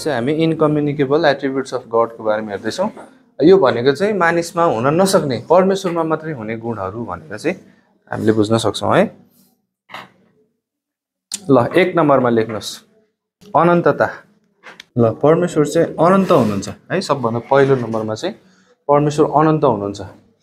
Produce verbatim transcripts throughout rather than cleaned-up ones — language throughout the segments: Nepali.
चाहिँ हामी इनकम्युनिकेबल एट्रिब्युट्स अफ गडको बारेमा हेर्दैछौँ। यो भनेको चाहिँ मानिसमा हुन नसक्ने परमेश्वरमा मात्रै हुने गुणहरू भनेर चाहिँ हामीले बुझ्न सक्छौँ है। ल एक नम्बरमा लेख्नुहोस् अनन्तता। ल परमेश्वर चाहिँ अनन्त हुनुहुन्छ है। सबभन्दा पहिलो नम्बरमा चाहिँ परमेश्वर अनन्त हुनुहुन्छ।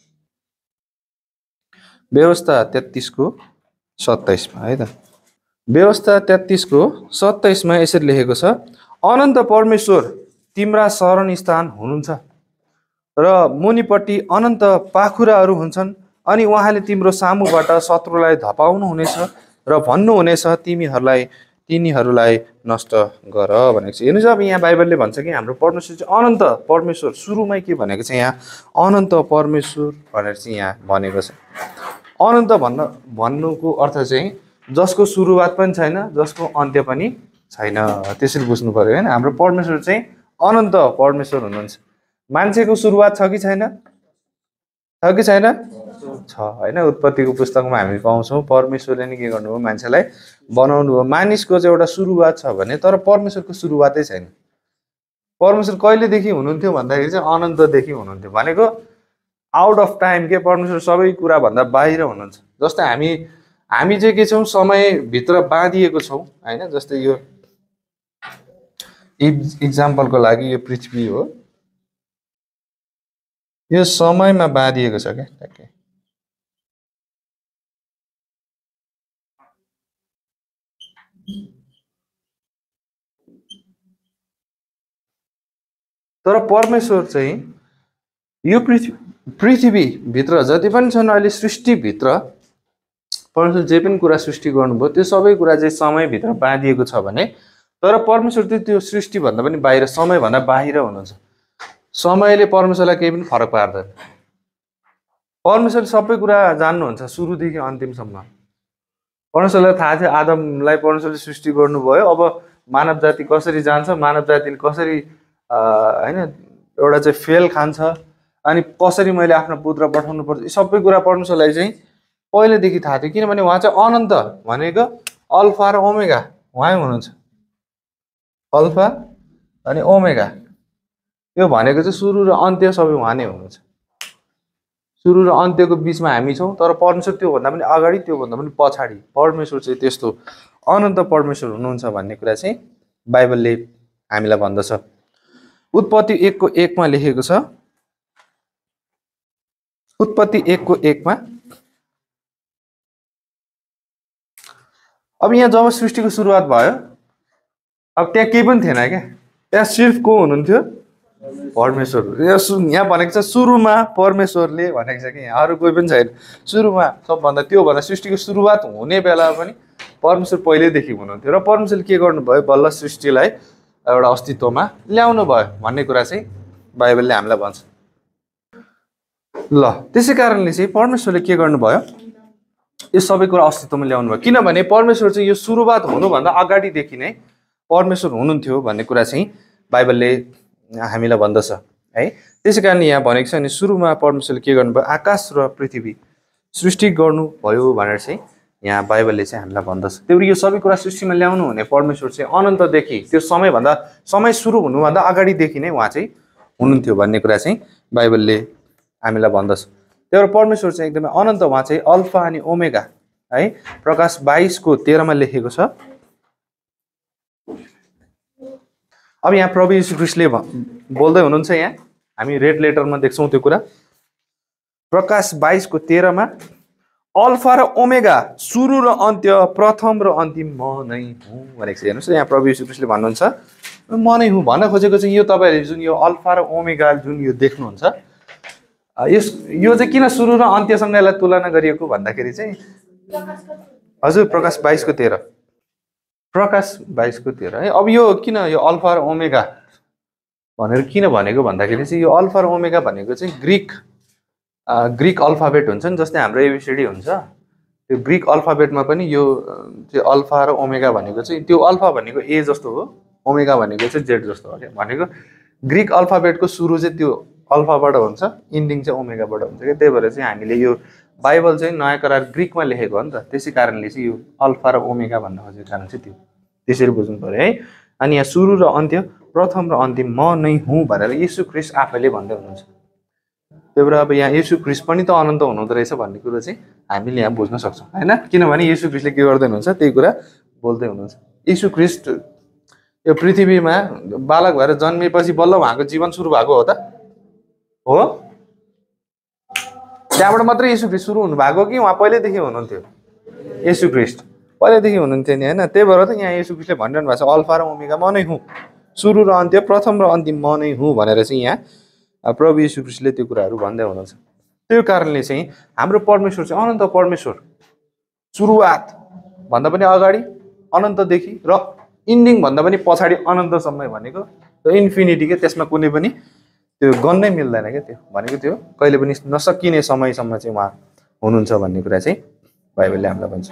व्यवस्था तेत्तीसको सत्ताइसमा है त। व्यवस्था तेत्तीसको सत्ताइसमा यसरी लेखेको छ, अनन्त परमेश्वर तिम्रा शरण स्थान हुनुहुन्छ र मुनिपट्टि अनन्त पाखुराहरू हुन्छन् अनि उहाँले तिम्रो सामुबाट शत्रुलाई धपाउनु हुनेछ र भन्नुहुनेछ तिमीहरूलाई तिनीहरूलाई नष्ट गर भनेको छ। हेर्नुहोस् अब यहाँ बाइबलले भन्छ कि हाम्रो परमेश्वर चाहिँ अनन्त परमेश्वर। सुरुमै के भनेको छ यहाँ अनन्त परमेश्वर भनेर चाहिँ यहाँ भनेको छ। अनन्त भन्न भन्नुको अर्थ चाहिँ जसको सुरुवात पनि छैन, जसको अन्त्य पनि छैन, त्यसरी बुझ्नु पर्यो होइन। हाम्रो परमेश्वर चाहिँ अनन्त परमेश्वर हुनुहुन्छ। मान्छेको सुरुवात छ कि छैन? छ कि छैन? छ होइन। उत्पत्तिको पुस्तकमा हामी पाउँछौँ परमेश्वरले नै के गर्नुभयो, मान्छेलाई बनाउनु भयो। मानिसको चाहिँ एउटा सुरुवात छ भने तर परमेश्वरको सुरुवातै छैन। परमेश्वर कहिलेदेखि हुनुहुन्थ्यो भन्दाखेरि चाहिँ अनन्तदेखि हुनुहुन्थ्यो भनेको आउट अफ टाइम के। परमेश्वर सबै कुराभन्दा बाहिर हुनुहुन्छ। जस्तै हामी हामी चाहिँ के छौँ, समयभित्र बाँधिएको छौँ होइन। जस्तै यो इक्जाम्पलको लागि यो पृथ्वी हो, यो समयमा बाँधिएको छ क्या ट्याक्कै। तर परमेश्वर चाहिँ यो पृथ्वी पृथ्वीभित्र जति पनि छन् अहिले सृष्टिभित्र परमेश्वर जे पनि कुरा सृष्टि गर्नुभयो त्यो सबै कुरा चाहिँ समयभित्र बाँधिएको छ भने तर परमेश्वर चाहिँ त्यो सृष्टिभन्दा पनि बाहिर, समयभन्दा बाहिर हुनुहुन्छ। समयले परमेश्वरलाई केही पनि फरक पार्दैन। परमेश्वरले सबै कुरा जान्नुहुन्छ सुरुदेखि अन्तिमसम्म। परमेश्वरलाई थाहा थियो आदमलाई परमेश्वरले सृष्टि गर्नुभयो, अब मानव जाति कसरी जान्छ, मानव जातिले कसरी होइन एउटा चाहिँ फेल खान्छ अनि कसरी मैले आफ्नो पुत्र पठाउनु पर्छ, यी सबै कुरा परमेश्वरलाई चाहिँ पहिलेदेखि थाहा थियो। किनभने उहाँ चाहिँ अनन्त भनेको अल्फा र ओमेगा उहाँ हुनुहुन्छ। अल्फा अनि ओमेगा यो भनेको चाहिँ सुरु र अन्त्य सबै उहाँ नै हुनुहुन्छ। सुरु र अन्त्यको बिचमा हामी छौँ तर परमेश्वर त्योभन्दा पनि अगाडि, त्योभन्दा पनि पछाडि। परमेश्वर चाहिँ त्यस्तो अनन्त परमेश्वर हुनुहुन्छ भन्ने कुरा चाहिँ बाइबलले हामीलाई भन्दछ। उत्पत्ति एकको एकमा लेखेको छ, उत्पत्ति एकको एकमा अब यहाँ जब सृष्टिको सुरुवात भयो अब त्यहाँ केही पनि थिएन क्या। त्यहाँ सिर्फ को हुनुहुन्थ्यो? परमेश्वर। यहाँ भनेको छ सुरुमा परमेश्वरले भनेको छ कि यहाँ अरू कोही पनि छैन। सुरुमा सबभन्दा त्योभन्दा सृष्टिको सुरुवात हुने बेला पनि परमेश्वर पहिल्यैदेखि हुनुहुन्थ्यो र परमेश्वरले के गर्नुभयो, बल्ल सृष्टिलाई एउटा अस्तित्वमा ल्याउनु भयो भन्ने कुरा चाहिँ बाइबलले हामीलाई भन्छ। ल त्यसै कारणले चाहिँ परमेश्वरले के गर्नुभयो, यो सबै कुरा अस्तित्वमा ल्याउनु भयो। किनभने परमेश्वर चाहिँ यो सुरुवात हुनुभन्दा अगाडिदेखि नै परमेश्वर हुनुहुन्थ्यो भन्ने कुरा चाहिँ बाइबलले हामीलाई भन्दछ है। त्यसै कारण यहाँ भनेको छ नि सुरुमा परमेश्वरले के गर्नुभयो, आकाश र पृथ्वी सृष्टि गर्नुभयो भनेर चाहिँ यहाँ बाइबलले चाहिँ हामीलाई भन्दछ। त्यही भएर यो सबै कुरा सृष्टिमा ल्याउनु हुने परमेश्वर चाहिँ अनन्तदेखि, त्यो समयभन्दा समय सुरु हुनुभन्दा अगाडिदेखि नै उहाँ चाहिँ हुनुहुन्थ्यो भन्ने कुरा चाहिँ बाइबलले हामीलाई भन्दछ। त्यही भएर परमेश्वर चाहिँ एकदमै अनन्त, उहाँ चाहिँ अल्फा अनि ओमेगा है। प्रकाश बाइसको तेह्रमा लेखेको छ। अब यहाँ प्रभु यीशु ख्रीष्टले बोल्दै हुनुहुन्छ, यहाँ हामी रेड लेटरमा देख्छौँ त्यो कुरा। प्रकाश बाइसको तेह्रमा अल्फा र ओमेगा, सुरु र अन्त्य, प्रथम र अन्तिम म नै हुँ भनेको छ। हेर्नुहोस् यहाँ प्रभु यीशु ख्रीष्टले भन्नुहुन्छ म नै हुँ। भन्न खोजेको चाहिँ यो तपाईँहरूले जुन यो अल्फा र ओमेगा जुन यो देख्नुहुन्छ, यस यो चाहिँ किन सुरु र अन्त्यसँग यसलाई तुलना गरिएको भन्दाखेरि चाहिँ हजुर प्रकाश बाइसको तेह्र प्रकाश बाइसको तेह्र है। अब यो किन यो अल्फा र ओमेगा भनेर किन भनेको भन्दाखेरि चाहिँ यो अल्फा र ओमेगा भनेको चाहिँ ग्रिक ग्रिक अल्फाबेट हुन्छ नि, जस्तै हाम्रो एबिसिडी हुन्छ। त्यो ग्रिक अल्फाबेटमा पनि यो चाहिँ अल्फा र ओमेगा भनेको चाहिँ त्यो अल्फा भनेको ए जस्तो हो, ओमेगा भनेको चाहिँ जेड जस्तो हो क्या। भनेको ग्रिक अल्फाबेटको सुरु चाहिँ त्यो अल्फाबाट हुन्छ, इन्डिङ चाहिँ ओमेगाबाट हुन्छ क्या। त्यही भएर चाहिँ हामीले यो बाइबल चाहिँ नयाँ करार ग्रिकमा लेखेको हो नि त, त्यसै कारणले चाहिँ यो अल्फा र ओमेगा भन्न खोजेको कारण चाहिँ त्यो त्यसरी बुझ्नु पऱ्यो है। अनि यहाँ सुरु र अन्त्य प्रथम र अन्तिम म नै हुँ भनेर येशू ख्रीष्ट आफैले भन्दै हुनुहुन्छ। त्यही भएर अब यहाँ येशू ख्रीष्ट पनि त अनन्त हुनुहुँदो रहेछ भन्ने कुरो चाहिँ हामीले यहाँ बुझ्न सक्छौँ होइन। किनभने येशू ख्रीष्टले के गर्दै हुनुहुन्छ त्यही कुरा बोल्दै हुनुहुन्छ। येशू ख्रीष्ट यो पृथ्वीमा बालक भएर जन्मिएपछि बल्ल उहाँको जीवन सुरु भएको हो त हो? त्यहाँबाट मात्रै येशू ख्रीष्ट सुरु हुनु भएको कि उहाँ पहिल्यैदेखि हुनुहुन्थ्यो? येशू ख्रीष्ट पहिल्यैदेखि हुनुहुन्थ्यो नि होइन। त्यही भएर त यहाँ येशू ख्रीष्टले भनिरहनु भएको छ अल्फा र ओमेगा म नै हुँ, सुरु र अन्त्य, प्रथम र अन्तिम म नै हुँ भनेर चाहिँ यहाँ प्रभु येशू ख्रीष्टले त्यो कुराहरू भन्दै हुनुहुन्छ। त्यो कारणले चाहिँ हाम्रो परमेश्वर चाहिँ अनन्त परमेश्वर, सुरुवात भन्दा पनि अगाडि अनन्तदेखि र इन्डिङ भन्दा पनि पछाडि अनन्तसम्म भनेको त्यो इन्फिनिटी के, त्यसमा कुनै पनि त्यो गन्नै मिल्दैन क्या। त्यो भनेको त्यो कहिले पनि नसकिने समयसम्म चाहिँ उहाँ हुनुहुन्छ भन्ने कुरा चाहिँ बाइबलले हामीलाई भन्छ।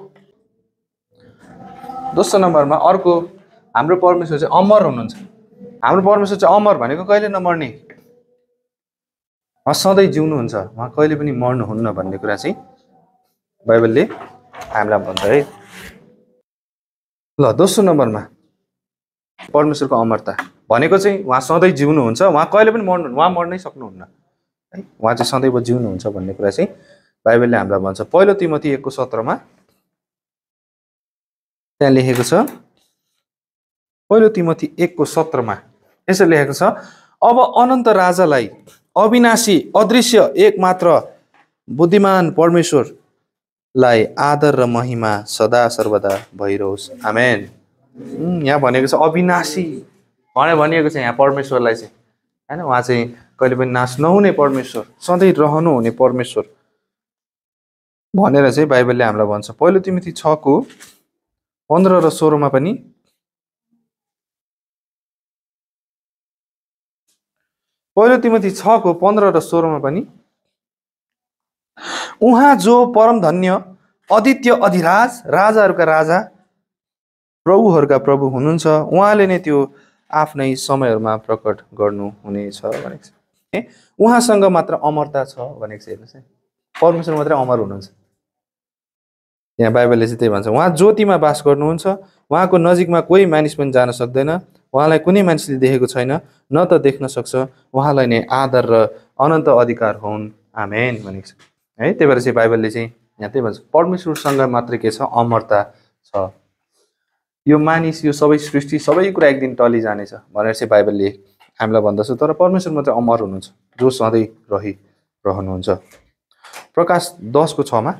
दोस्रो नम्बरमा अर्को हाम्रो परमेश्वर चाहिँ अमर हुनुहुन्छ। हाम्रो परमेश्वर चाहिँ अमर भनेको कहिले नमर्ने, उहाँ सधैँ जिउनुहुन्छ, उहाँ कहिले पनि मर्नुहुन्न भन्ने कुरा चाहिँ बाइबलले हामीलाई भन्छ है। ल दोस्रो नम्बरमा परमेश्वरको अमरता भनेको चाहिँ उहाँ सधैँ जिउनुहुन्छ, उहाँ कहिले पनि मर्नु, उहाँ मर्नै सक्नुहुन्न है, उहाँ चाहिँ सदैव जिउनुहुन्छ भन्ने कुरा चाहिँ बाइबलले हामीलाई भन्छ। पहिलो तिमोथी एकको सत्रमा त्यहाँ लेखेको छ, पहिलो तिमोथी एकको सत्रमा यसरी लेखेको छ, अब अनन्त राजालाई अविनाशी अदृश्य एकमात्र बुद्धिमान परमेश्वरलाई आदर र महिमा सदा सर्वदा भइरहोस्, आमेन। यहाँ भनेको छ अविनाशी भने भनिएको छ यहाँ परमेश्वरलाई चाहिँ होइन, उहाँ चाहिँ कहिले पनि नाश नहुने परमेश्वर, सधैँ रहनुहुने परमेश्वर भनेर चाहिँ बाइबलले हामीलाई भन्छ। पहिलो तिमोथी छको पन्ध्र र सोह्रमा पनि पहिलो तिमोथी छको पन्ध्र र सोह्रमा पनि उहाँ जो परम धन्य अद्वितीय अधिराज राजाहरूका राजा प्रभुहरूका प्रभु हुनुहुन्छ, उहाँले नै त्यो आफ्नै समयहरूमा प्रकट गर्नुहुनेछ भनेको छ। उहाँसँग मात्र अमरता छ भनेको छ। हेर्नुहोस् है, परमेश्वर मात्रै अमर हुनुहुन्छ। यहाँ बाइबलले चाहिँ त्यही भन्छ, उहाँ ज्योतिमा बास गर्नुहुन्छ, उहाँको नजिकमा कोही मानिस पनि जान सक्दैन, उहाँलाई कुनै मानिसले देखेको छैन न त देख्न सक्छ, उहाँलाई नै आदर र अनन्त अधिकार हुन्, आमेन भनेको छ है। त्यही भएर चाहिँ बाइबलले चाहिँ यहाँ त्यही भन्छ परमेश्वरसँग मात्रै के छ, अमरता छ। यो मानिस, यो सबै सृष्टि, सबै कुरा एक दिन टली जानेछ भनेर चाहिँ बाइबलले हामीलाई भन्दछ, तर परमेश्वर मात्रै अमर हुनुहुन्छ जो सधैँ रहिरहनुहुन्छ। प्रकाश दसको छमा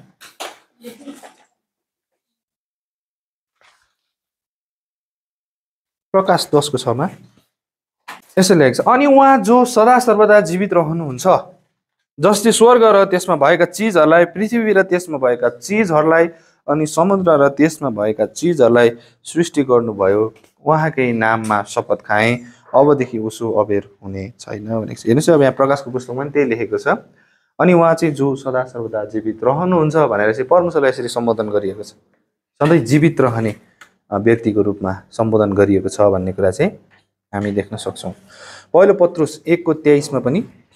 प्रकाश दसको छमा यसो लेखेको छ, अनि उहाँ जो सदा सर्वदा जीवित रहनुहुन्छ, जसले स्वर्ग र त्यसमा भएका चिजहरूलाई, पृथ्वी र त्यसमा भएका चिजहरूलाई अनि समुद्र र त्यसमा भएका चिजहरूलाई सृष्टि गर्नुभयो, उहाँकै नाममा शपथ खाएँ, अबदेखि उसो अबेर हुने छैन भनेको छ। हेर्नुहोस् अब यहाँ प्रकाशको पुस्तकमा पनि त्यही लेखेको छ, अनि उहाँ चाहिँ जो सदा सर्वदा जीवित रहनुहुन्छ भनेर चाहिँ परमेश्वरलाई यसरी सम्बोधन गरिएको छ, सधैँ जीवित रहने व्यक्तिको रूपमा सम्बोधन गरिएको छ भन्ने कुरा चाहिँ हामी देख्न सक्छौँ। पहिलो पत्रुस एकको तेइसमा पनि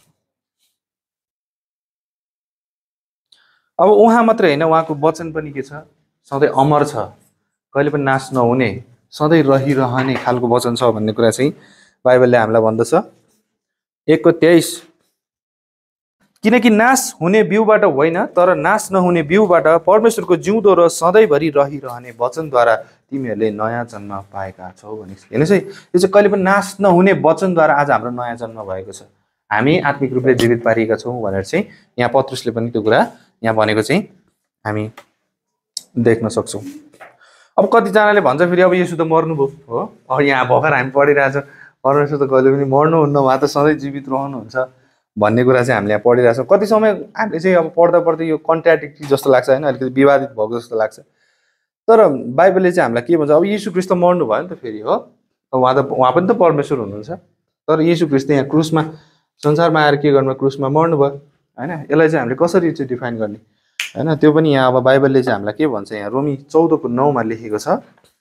अब उहाँ मात्रै होइन, उहाँको वचन पनि के छ, सधैँ अमर छ, कहिले पनि नाश नहुने, सधैँ रहिरहने खालको वचन छ भन्ने कुरा चाहिँ बाइबलले हामीलाई भन्दछ। एकको तेइस, किनकि नाश हुने बिउबाट होइन तर नाश नहुने बिउबाट परमेश्वरको जिउँदो र सधैँभरि रहिरहने वचनद्वारा तिमीहरूले नयाँ जन्म पाएका छौ भनेको छ। हेर्नुहोस् है, यो चाहिँ कहिले पनि नाश नहुने वचनद्वारा आज हाम्रो नयाँ जन्म भएको छ, हामी आत्मिक रूपले जीवित पारिएका छौँ भनेर चाहिँ यहाँ पत्रुसले पनि त्यो कुरा यहाँ भनेको चाहिँ हामी देख्न सक्छौँ। अब कतिजनाले भन्छ फेरि अब यसो त मर्नुभयो हो, अब यहाँ भर्खर हामी पढिरहेछौँ परमेश्वर त कहिले पनि मर्नुहुन्न, उहाँ त सधैँ जीवित रहनुहुन्छ भन्ने कुरा चाहिँ हामीले यहाँ पढिरहेछौँ। कति समय हामीले चाहिँ अब पढ्दा पढ्दै यो कन्ट्राडिक्टरी जस्तो लाग्छ होइन, अलिकति विवादित भएको जस्तो लाग्छ, तर बाइबलले चाहिँ हामीलाई के भन्छ, अब येशू ख्रीष्ट त मर्नु भयो नि त फेरि हो, उहाँ त उहाँ पनि त परमेश्वर हुनुहुन्छ, तर येशू ख्रीष्ट यहाँ क्रुसमा संसारमा आएर के गर्नु, क्रुसमा मर्नुभयो होइन। यसलाई चाहिँ हामीले कसरी चाहिँ डिफाइन गर्ने होइन, त्यो पनि यहाँ अब बाइबलले चाहिँ हामीलाई के भन्छ, यहाँ रोमी चौधको नौमा लेखेको छ,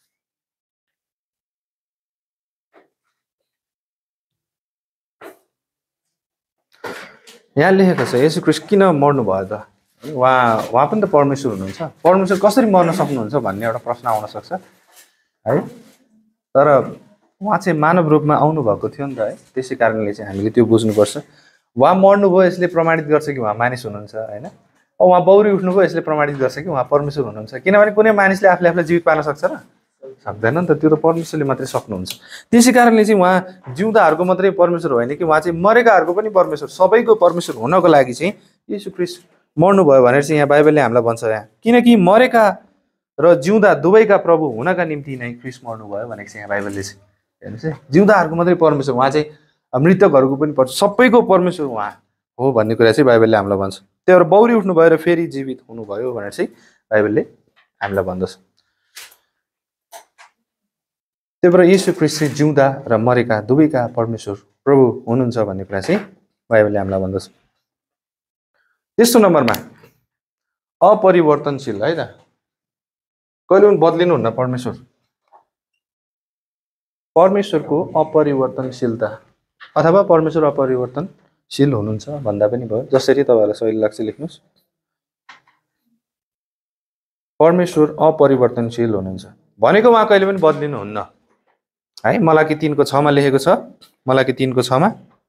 यहाँ लेखेको छ येशू ख्रीष्ट किन मर्नु भयो त, उहाँ उहाँ पनि त परमेश्वर हुनुहुन्छ, परमेश्वर कसरी मर्न सक्नुहुन्छ भन्ने एउटा प्रश्न आउन सक्छ है। तर उहाँ चाहिँ मानव रूपमा आउनु भएको थियो नि त है। त्यसै कारणले चाहिँ हामीले त्यो बुझ्नुपर्छ। उहाँ मर्नुभयो यसले प्रमाणित गर्छ कि उहाँ मानिस हुनुहुन्छ होइन। उहाँ बौरी उठ्नुभयो यसले प्रमाणित गर्छ कि उहाँ परमेश्वर हुनुहुन्छ। किनभने कुनै मानिसले आफूले आफूलाई जीवित पार्न सक्छ र सक्दैन नि त, त्यो त परमेश्वरले मात्रै सक्नुहुन्छ। त्यसै कारणले चाहिँ उहाँ जिउँदाहरूको मात्रै परमेश्वर होइन कि उहाँ चाहिँ मरेकाहरूको पनि परमेश्वर, सबैको परमेश्वर हुनको लागि चाहिँ येशू ख्रीष्ट मर्नुभयो भनेर चाहिँ यहाँ बाइबलले हामीलाई भन्छ यहाँ। किनकि मरेका र जिउँदा दुवैका प्रभु हुनका निम्ति नै ख्रीष्ट मर्नुभयो भनेको चाहिँ यहाँ बाइबलले चाहिँ हेर्नुहोस् है। जिउँदाहरूको मात्रै परमेश्वर, उहाँ चाहिँ मृतकहरूको पनि पर्छ, सबैको परमेश्वर उहाँ हो भन्ने कुरा चाहिँ बाइबलले हामीलाई भन्छ। त्यही भएर बौरी उठ्नुभयो र फेरि जीवित हुनुभयो भनेर चाहिँ बाइबलले हामीलाई भन्दछ। त्यही भएर येशू ख्रीष्ट चाहिँ जिउँदा र मरेका दुवैका परमेश्वर प्रभु हुनुहुन्छ भन्ने कुरा चाहिँ बाइबलले हामीलाई भन्दछ। तेस्रो नम्बरमा अपरिवर्तनशील है त, कहिले पनि बदलिनुहुन्न परमेश्वर। परमेश्वरको अपरिवर्तनशीलता अथवा परमेश्वर अपरिवर्तनशील हुनुहुन्छ भन्दा पनि भयो, जसरी तपाईँहरूलाई सही लाग्छ लेख्नुहोस्। परमेश्वर अपरिवर्तनशील हुनुहुन्छ भनेको उहाँ कहिले पनि बदलिनुहुन्न है। मलाकी तीनको छमा लेखेको छ, मलाकी तीनको छमा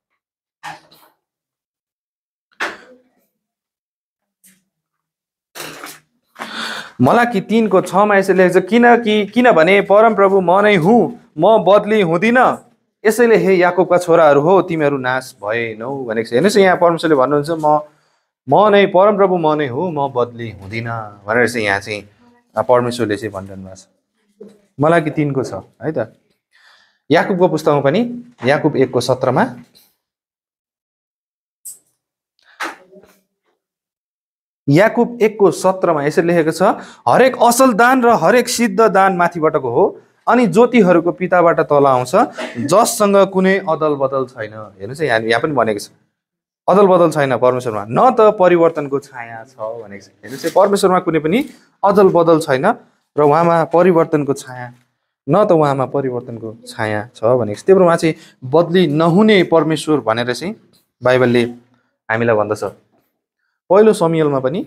मलाकी तीनको छमा यसरी लेखेको छ, किनकि किनभने परमप्रभु म नै हुँ, म बदली हुँदिन, यसैले हे याकुबका छोराहरू हो तिमीहरू नाश भएनौ भनेको छ। हेर्नुहोस् यहाँ परमेश्वरले भन्नुहुन्छ म म नै परमप्रभु म नै हुँ, म बदली हुँदिन भनेर चाहिँ यहाँ चाहिँ परमेश्वरले चाहिँ भनिरहनु भएको छ। मलाकी तीनको छ है त। याकुबको पुस्तकमा पनि याकुब एकको सत्रमा याकुब एकको सत्रमा यसरी लेखेको छ, हरेक असल दान र हरेक सिद्ध दान माथिबाटको हो अनि ज्योतिहरूको पिताबाट तल आउँछ, जससँग कुनै अदल बदल छैन। हेर्नुहोस् है, यहाँ यहाँ पनि भनेको छ अदल बदल छैन परमेश्वरमा, न त परिवर्तनको छाया छ भनेको छ। हेर्नुहोस् है, परमेश्वरमा कुनै पनि अदल बदल छैन र उहाँमा परिवर्तनको छाया, न त उहाँमा परिवर्तनको छाया छ भनेको छ। त्यही भएर उहाँ चाहिँ बदली नहुने परमेश्वर भनेर चाहिँ बाइबलले हामीलाई भन्दछ। पहिलो समुएलमा पनि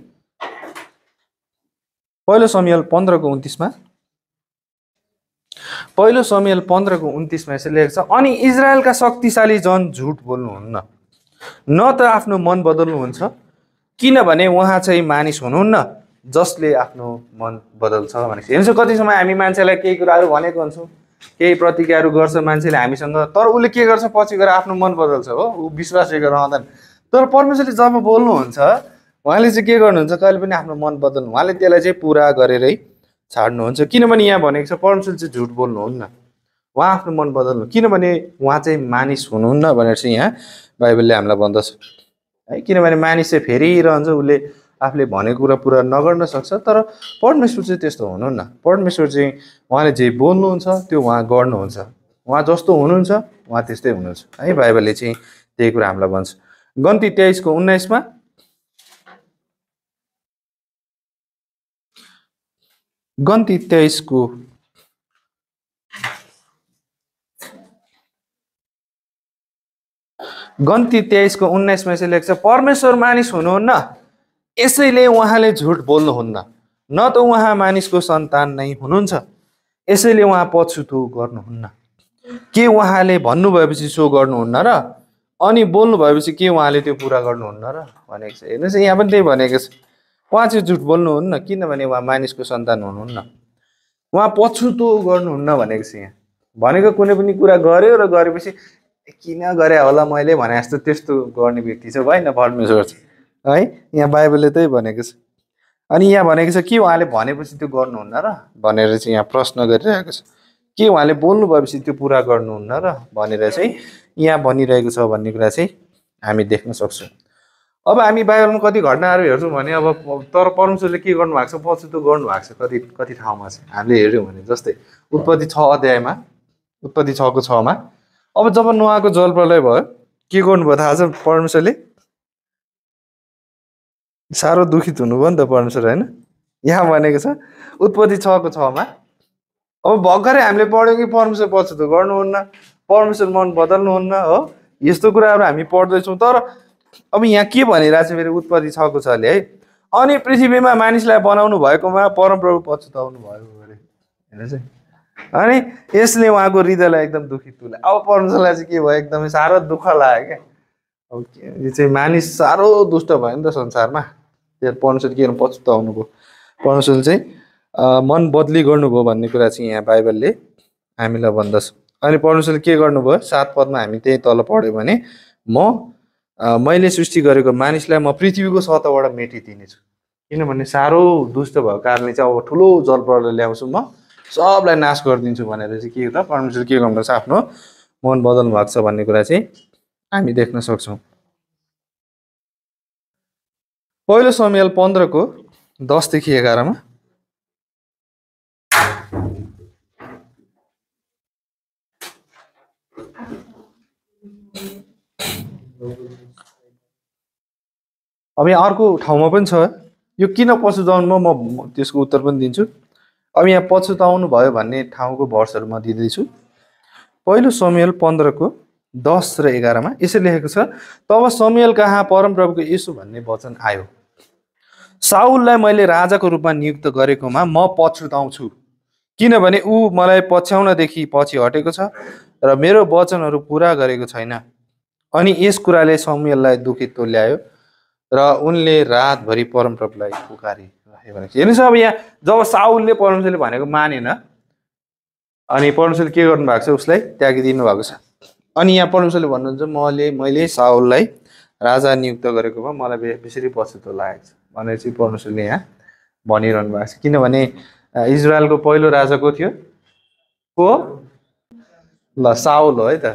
पहिलो समुएल पन्ध्रको उन्तिसमा पहिलो समुएल पन्ध्रको उन्तिसमा यसरी लेखेको छ, अनि इजरायलका शक्तिशाली जन झुट बोल्नुहुन्न, न त आफ्नो मन बदल्नुहुन्छ, किनभने उहाँ चाहिँ मानिस हुनुहुन्न जसले आफ्नो मन बदल्छ भनेको छ। हेर्नुहोस् कति समय हामी मान्छेलाई केही कुराहरू भनेको हुन्छौँ, केही प्रतिज्ञाहरू गर्छ मान्छेले हामीसँग, तर उसले के गर्छ पछि गएर आफ्नो मन बदल्छ हो, ऊ विश्वासै रहँदैन। तर परमेश्वरले जब बोल्नुहुन्छ उहाँले चाहिँ के गर्नुहुन्छ, कहिले पनि आफ्नो मन बदल्नु, उहाँले त्यसलाई चाहिँ पुरा गरेरै छाड्नुहुन्छ। किनभने यहाँ भनेको छ परमेश्वरले चाहिँ झुट बोल्नुहुन्न, उहाँ आफ्नो मन बदल्नु, किनभने उहाँ चाहिँ मानिस हुनुहुन्न भनेर चाहिँ यहाँ बाइबलले हामीलाई भन्दछ है। किनभने मानिस चाहिँ फेरिरहन्छ, उसले आफूले भनेको कुरा पुरा नगर्न सक्छ, तर परमेश्वर चाहिँ त्यस्तो हुनुहुन्न। परमेश्वर चाहिँ उहाँले जे बोल्नुहुन्छ त्यो उहाँ गर्नुहुन्छ, उहाँ जस्तो हुनुहुन्छ उहाँ त्यस्तै हुनुहुन्छ है। बाइबलले चाहिँ त्यही कुरा हामीलाई भन्छ। गन्ती तेइसको उन्नाइसमा गन्ती तेइसको गन्ती तेइसको उन्नाइसमा यसरी लेख्छ, परमेश्वर मानिस हुनुहुन्न यसैले उहाँले झुट बोल्नुहुन्न, न त उहाँ मानिसको सन्तान नै हुनुहुन्छ यसैले उहाँ पछुतो गर्नुहुन्न। के उहाँले भन्नुभएपछि सो गर्नुहुन्न र, अनि बोल्नु भएपछि के उहाँले त्यो पुरा गर्नुहुन्न र भनेको छ। हेर्नुहोस् यहाँ पनि त्यही भनेको छ, उहाँ चाहिँ झुट बोल्नुहुन्न किनभने उहाँ मानिसको सन्तान हुनुहुन्न, उहाँ पछुतो गर्नुहुन्न भनेको छ। यहाँ भनेको कुनै पनि कुरा गर्यो र गरेपछि किन गरे होला मैले भने जस्तो त्यस्तो गर्ने व्यक्ति चाहिँ होइन परमेश्वर है। यहाँ बाइबलले त्यही भनेको छ। अनि यहाँ भनेको छ कि उहाँले भनेपछि त्यो गर्नुहुन्न र भनेर चाहिँ यहाँ प्रश्न गरिरहेको छ, के उहाँले बोल्नु भएपछि त्यो पुरा गर्नुहुन्न र भनेर चाहिँ यहाँ भनिरहेको छ भन्ने कुरा चाहिँ हामी देख्न सक्छौँ। अब हामी बाइबलमा कति घटनाहरू हेर्छौँ भने अब तर परमेश्वरले के गर्नुभएको छ, पछुतो गर्नुभएको छ कति कति ठाउँमा चाहिँ हामीले हेऱ्यौँ भने, जस्तै उत्पत्ति छ अध्यायमा उत्पत्ति छको छमा अब जब नोआको जलप्रलय भयो के गर्नुभयो थाहा छ, परमेश्वरले साह्रो दुखित हुनुभयो नि त परमेश्वर होइन। यहाँ भनेको छ उत्पत्ति छको छमा, अब भर्खरै हामीले पढ्यौँ कि परमेश्वर पछुतो गर्नुहुन्न, परमेश्वर मन बदल्नुहुन्न हो, यस्तो कुराहरू हामी पढ्दैछौँ। तर अब यहाँ के भनिरहेको छ फेरि उत्पत्ति छको छले है, अनि पृथ्वीमा मानिसलाई बनाउनु भएकोमा परमप्रभु पछुताउनु भयो अरे। हेर्नुहोस् है, अनि यसले उहाँको हृदयलाई एकदम दुखित तुल्यो। अब परमेश्वरलाई चाहिँ के भयो, एकदमै साह्रो दुःख लाग्यो क्या। अब यो चाहिँ मानिस साह्रो दुष्ट भयो नि त संसारमा। त्यो परमेश्वर के गर्नु, पछुताउनु भयो। परमेश्वरले चाहिँ मन बदली गर्नुभयो भन्ने कुरा चाहिँ यहाँ बाइबलले हामीलाई भन्दछ। अनि परमेश्वरले के गर्नुभयो, सात पदमा हामी त्यही तल पढ्यो भने म मैले सृष्टि गरेको मानिसलाई म पृथ्वीको सतहबाट मेटिदिनेछु। किनभने साह्रो दुष्ट भएको कारणले चाहिँ अब ठुलो जलप्रलय ल्याउँछु, म सबलाई नाश गरिदिन्छु भनेर चाहिँ के त परमेश्वर के गर्नुपर्छ, आफ्नो मन बदल्नु भएको छ भन्ने कुरा चाहिँ हामी देख्न सक्छौँ। पहिलो समुएल पन्ध्रको दसदेखि एघारमा अब यहाँ अर्को ठाउँमा पनि छ, यो किन पछुताउनुमा म त्यसको उत्तर पनि दिन्छु। अब यहाँ पछुताउनु भयो भन्ने ठाउँको भर्सहरू म दिँदैछु। पहिलो समुएल पन्ध्रको दस र एघारमा यसरी लेखेको छ, तब समुएल कहाँ परमप्रभुको यसो भन्ने वचन आयो, साउललाई मैले राजाको रूपमा नियुक्त गरेकोमा म पछुताउँछु, किनभने ऊ मलाई पछ्याउनदेखि पछि हटेको छ र मेरो वचनहरू पुरा गरेको छैन। अनि यस कुराले समुएललाई दुखित तुल्यायो र उनले रातभरि परमप्रभुलाई पुकारिरहे भनेको छ। हेर्नुहोस्, अब यहाँ जब साउलले परमेश्वरले भनेको मानेन अनि परमेश्वरले के गर्नु भएको छ, उसलाई त्यागिदिनु भएको छ। अनि यहाँ परमेश्वरले भन्नुहुन्छ, मैले मैले साउललाई राजा नियुक्त गरेकोमा मलाई बेसरी पछुतो लागेको छ भनेर चाहिँ परमेश्वरले यहाँ भनिरहनु भएको छ। किनभने इजरायलको पहिलो राजा को थियो, को ल साउल हो है त,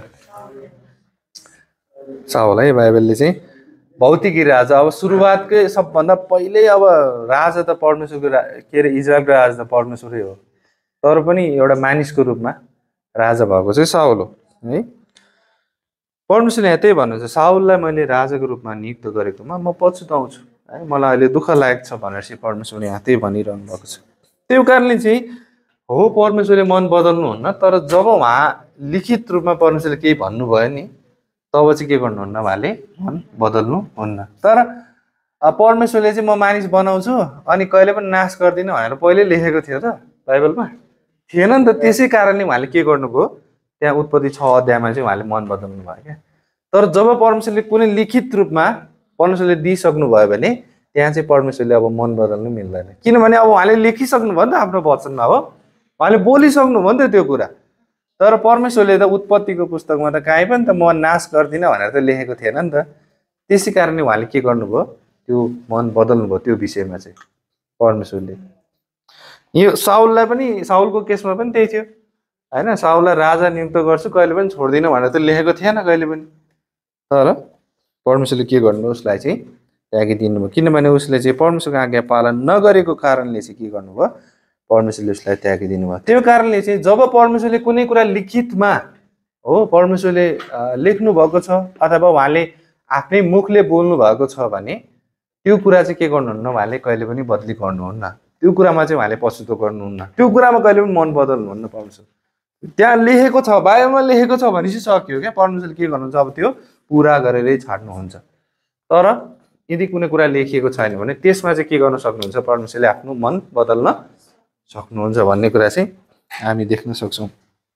साउल है। बाइबलले चाहिँ भौतिकी राजा, अब सुरुवातकै सबभन्दा पहिल्यै अब राजा त परमेश्वरको रा के अरे इजरायलको राजा त परमेश्वरै हो, तर पनि एउटा मानिसको रूपमा राजा भएको चाहिँ साउल हो है। परमेश्वरले यहाँ त्यही भन्नुहुन्छ, साउललाई मैले राजाको रूपमा नियुक्त गरेकोमा म पछुताउँछु है, मलाई अहिले दुःख लागेको छ भनेर चाहिँ परमेश्वरले यहाँ त्यही भनिरहनु भएको छ। त्यो कारणले चाहिँ हो परमेश्वरले मन बदल्नुहुन्न, तर जब उहाँ लिखित रूपमा परमेश्वरले केही भन्नुभयो नि तब चाहिँ के गर्नुहुन्न, उहाँले मन बदल्नुहुन्न। तर परमेश्वरले चाहिँ म मानिस बनाउँछु अनि कहिले पनि नाश गर्दिनँ भनेर पहिले लेखेको थियो त बाइबलमा, थिएन नि त। त्यसै कारणले उहाँले के गर्नुभयो, त्यहाँ उत्पत्ति छ अध्यायमा चाहिँ उहाँले मन बदल्नु भयो क्या। तर जब परमेश्वरले कुनै लिखित रूपमा परमेश्वरले दिइसक्नु भयो भने त्यहाँ चाहिँ परमेश्वरले अब मन बदल्नु मिल्दैन, किनभने अब उहाँले लेखिसक्नु भयो नि त आफ्नो वचनमा, हो उहाँले बोलिसक्नु भयो नि त त्यो कुरा। तर परमेश्वरले त उत्पत्तिको पुस्तकमा त काहीँ पनि त म नाश गर्दिनँ भनेर त लेखेको थिएन नि त। त्यसै कारणले उहाँले के गर्नुभयो, त्यो मन बदल्नु भयो त्यो विषयमा चाहिँ परमेश्वरले। यो साउललाई पनि, साउलको केसमा पनि त्यही थियो होइन, साउललाई राजा नियुक्त गर्छु कहिले पनि छोड्दिनँ भनेर त लेखेको थिएन कहिले पनि। तर परमेश्वरले के गर्नुभयो, उसलाई चाहिँ त्यागिदिनु भयो, किनभने उसले चाहिँ परमेश्वरको आज्ञा पालन नगरेको कारणले चाहिँ के गर्नुभयो, परमेश्वरले उसलाई त्यागिदिनु भयो। त्यो कारणले चाहिँ जब परमेश्वरले कुनै कुरा लिखितमा हो परमेश्वरले लेख्नु भएको छ अथवा उहाँले आफ्नै मुखले बोल्नु भएको छ भने त्यो कुरा चाहिँ के गर्नुहुन्न, उहाँले कहिले पनि बदली गर्नुहुन्न, त्यो कुरामा चाहिँ उहाँले पछुतो गर्नुहुन्न, त्यो कुरामा कहिले पनि मन बदल्नुहुन्न। परमेश्वर त्यहाँ लेखेको छ, बाइबलमा लेखेको छ भनेपछि सक्यो क्या, परमेश्वरले के गर्नुहुन्छ, अब त्यो पुरा गरेरै छाड्नुहुन्छ। तर यदि कुनै कुरा लेखिएको छैन भने त्यसमा चाहिँ के गर्न सक्नुहुन्छ, परमेश्वरले आफ्नो मन बदल्न सक्नुहुन्छ भन्ने कुरा चाहिँ हामी देख्न सक्छौँ।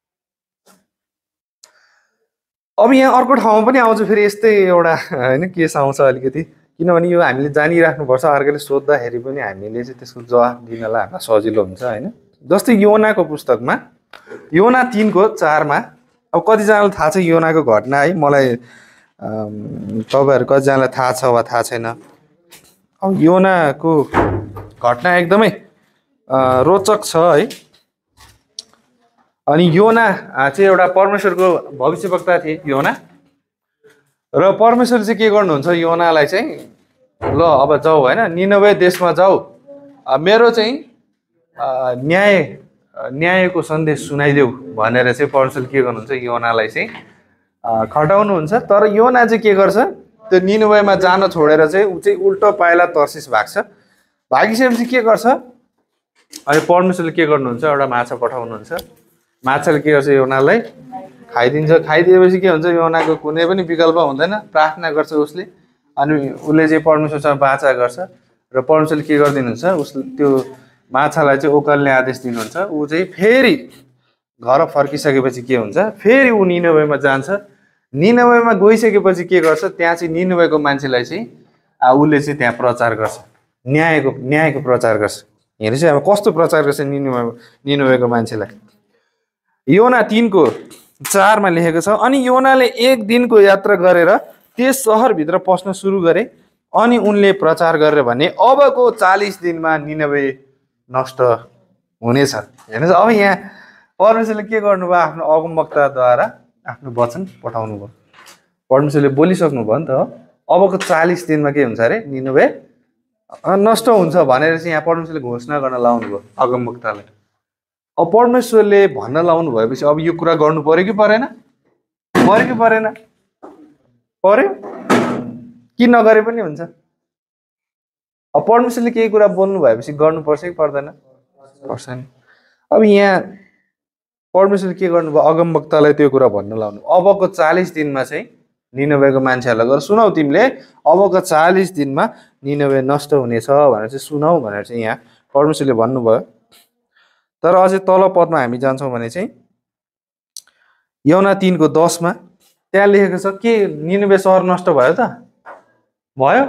अब यहाँ अर्को ठाउँमा पनि आउँछ फेरि यस्तै एउटा होइन केस आउँछ अलिकति, किनभने यो हामीले जानिराख्नुपर्छ, अर्कोले सोद्धाखेरि पनि हामीले चाहिँ त्यसको जवाफ दिनलाई हामीलाई सजिलो हुन्छ होइन। जस्तै योनाको पुस्तकमा योना तिनको चारमा, अब कतिजनालाई थाहा छ योनाको घटना है, मलाई तपाईँहरू कतिजनालाई थाहा छ वा थाहा छैन। अब योनाको घटना एकदमै रोचक छ है। अनि योना चाहिँ एउटा परमेश्वरको भविष्यवक्ता थिए योना, र परमेश्वर चाहिँ के गर्नुहुन्छ, योनालाई चाहिँ ल अब जाऊ होइन, निनवे देशमा जाऊ, मेरो चाहिँ न्याय न्यायको सन्देश सुनाइदेऊ भनेर चाहिँ परमेश्वरले के गर्नुहुन्छ, योनालाई चाहिँ खटाउनुहुन्छ। तर योना चाहिँ के गर्छ, त्यो निनवेमा जान छोडेर चाहिँ ऊ चाहिँ उल्टो पाइला तर्सिस भाग्छ। भागिसकेपछि के गर्छ, अनि परमेश्वरले के गर्नुहुन्छ, एउटा माछा पठाउनुहुन्छ, माछाले के गर्छ, योनालाई खाइदिन्छ। खाइदिएपछि के हुन्छ, योनाको कुनै पनि विकल्प हुँदैन, प्रार्थना गर्छ उसले, अनि उसले चाहिँ परमेश्वरसँग बाचा गर्छ र परमेश्वरले के गरिदिनुहुन्छ, उस त्यो माछालाई चाहिँ ओकाल्ने आदेश दिनुहुन्छ। ऊ चाहिँ फेरि घर फर्किसकेपछि के हुन्छ, फेरि ऊ निनवेमा जान्छ। निनवेमा गइसकेपछि के गर्छ, त्यहाँ चाहिँ निनवेको मान्छेलाई चाहिँ उसले चाहिँ त्यहाँ प्रचार गर्छ, न्यायको न्यायको प्रचार गर्छ। हेर्नुहोस् अब कस्तो प्रचार गर्छ निनवे निनवेको मान्छेलाई। योना तीनको चारमा लेखेको छ, अनि योनाले एक दिनको यात्रा गरेर त्यस सहरभित्र पस्न सुरु गरे। अनि उनले प्रचार गरेर भने, अबको चालिस दिनमा निनवे नष्ट हुनेछ। हेर्नुहोस् अब यहाँ परमेश्वरले के गर्नुभयो, आफ्नो अगमवक्ताद्वारा आफ्नो वचन पठाउनु भयो। परमेश्वरले बोलिसक्नु भयो नि त, अबको चालिस दिनमा के हुन्छ अरे, निनवे नष्ट हुन्छ भनेर चाहिँ यहाँ परमेश्वरले घोषणा गर्न लाउनु भयो अगमवक्तालाई। अब परमेश्वरले भन्न लाउनु भएपछि अब यो कुरा गर्नु पर्यो कि परेन? पर्यो कि परेन? पर्यो कि नगरे पनि हुन्छ? अब परमेश्वरले केही कुरा बोल्नु भएपछि गर्नुपर्छ कि पर्दैन? पर्छ नि। अब यहाँ परमेश्वरले के गर्नुभयो, अगमवक्तालाई त्यो कुरा भन्न लाउनु, अबको चालिस दिनमा चाहिँ निनवेको मान्छेहरूलाई गएर सुनाऊ, तिमीले अबको चालिस दिनमा निनवे नष्ट हुनेछ भनेर चाहिँ सुनाऊ भनेर चाहिँ यहाँ परमेश्वरले भन्नुभयो। तर अझै तल पदमा हामी जान्छौँ भने चाहिँ योना तीनको दसमा त्यहाँ लेखेको छ, के निनवे सहर नष्ट भयो त? भयो?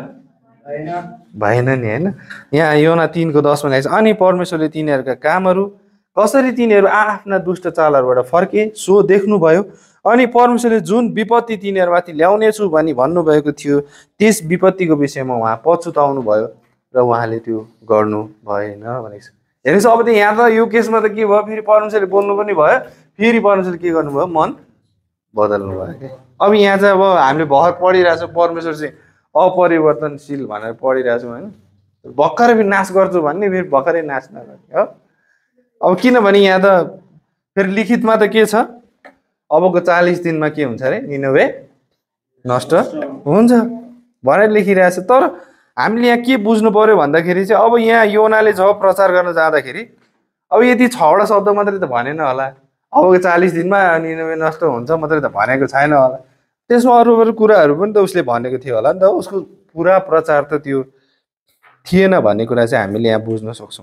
भएन नि, होइन। यहाँ योना तीनको दसमा लेखेको छ, अनि परमेश्वरले तिनीहरूका कामहरू कसरी तिनीहरू आफ्ना दुष्ट चालहरूबाट फर्के सो देख्नुभयो। अनि परमेश्वरले जुन विपत्ति तिनीहरूमाथि ल्याउनेछु भनी भन्नुभएको थियो त्यस विपत्तिको विषयमा उहाँ पछुताउनु भयो र उहाँले त्यो गर्नु भएन भनेको छ। हेर्नुहोस् अब त यहाँ त यो केसमा त के भयो, फेरि परमेश्वरले बोल्नु पनि भयो, फेरि परमेश्वरले के गर्नुभयो, मन बदल्नु भयो क्या। अब यहाँ चाहिँ अब हामीले भर पढिरहेछौँ परमेश्वर चाहिँ अपरिवर्तनशील भनेर पढिरहेछौँ, होइन। भर्खरै फेरि नाश गर्छु भन्ने, फेरि भर्खरै नाश नगर्ने हो। अब किनभने यहाँ त फेरि लिखितमा त के छ, अबको चालिस दिनमा के हुन्छ अरे, निनवे नष्ट हुन्छ भनेर लेखिरहेछ। तर हामीले यहाँ के बुझ्नु पर्यो भन्दाखेरि चाहिँ अब यहाँ योनाले जब प्रचार गर्न जाँदाखेरि अब यति छवटा शब्द मात्रै त भनेन होला, अबको चालिस दिनमा निनवे नष्ट हुन्छ मात्रै त भनेको छैन होला, त्यसमा अरू अरू कुराहरू पनि त उसले भनेको थियो होला नि त। उसको पुरा प्रचार त त्यो थिएन भन्ने कुरा चाहिँ हामीले यहाँ बुझ्न सक्छौँ।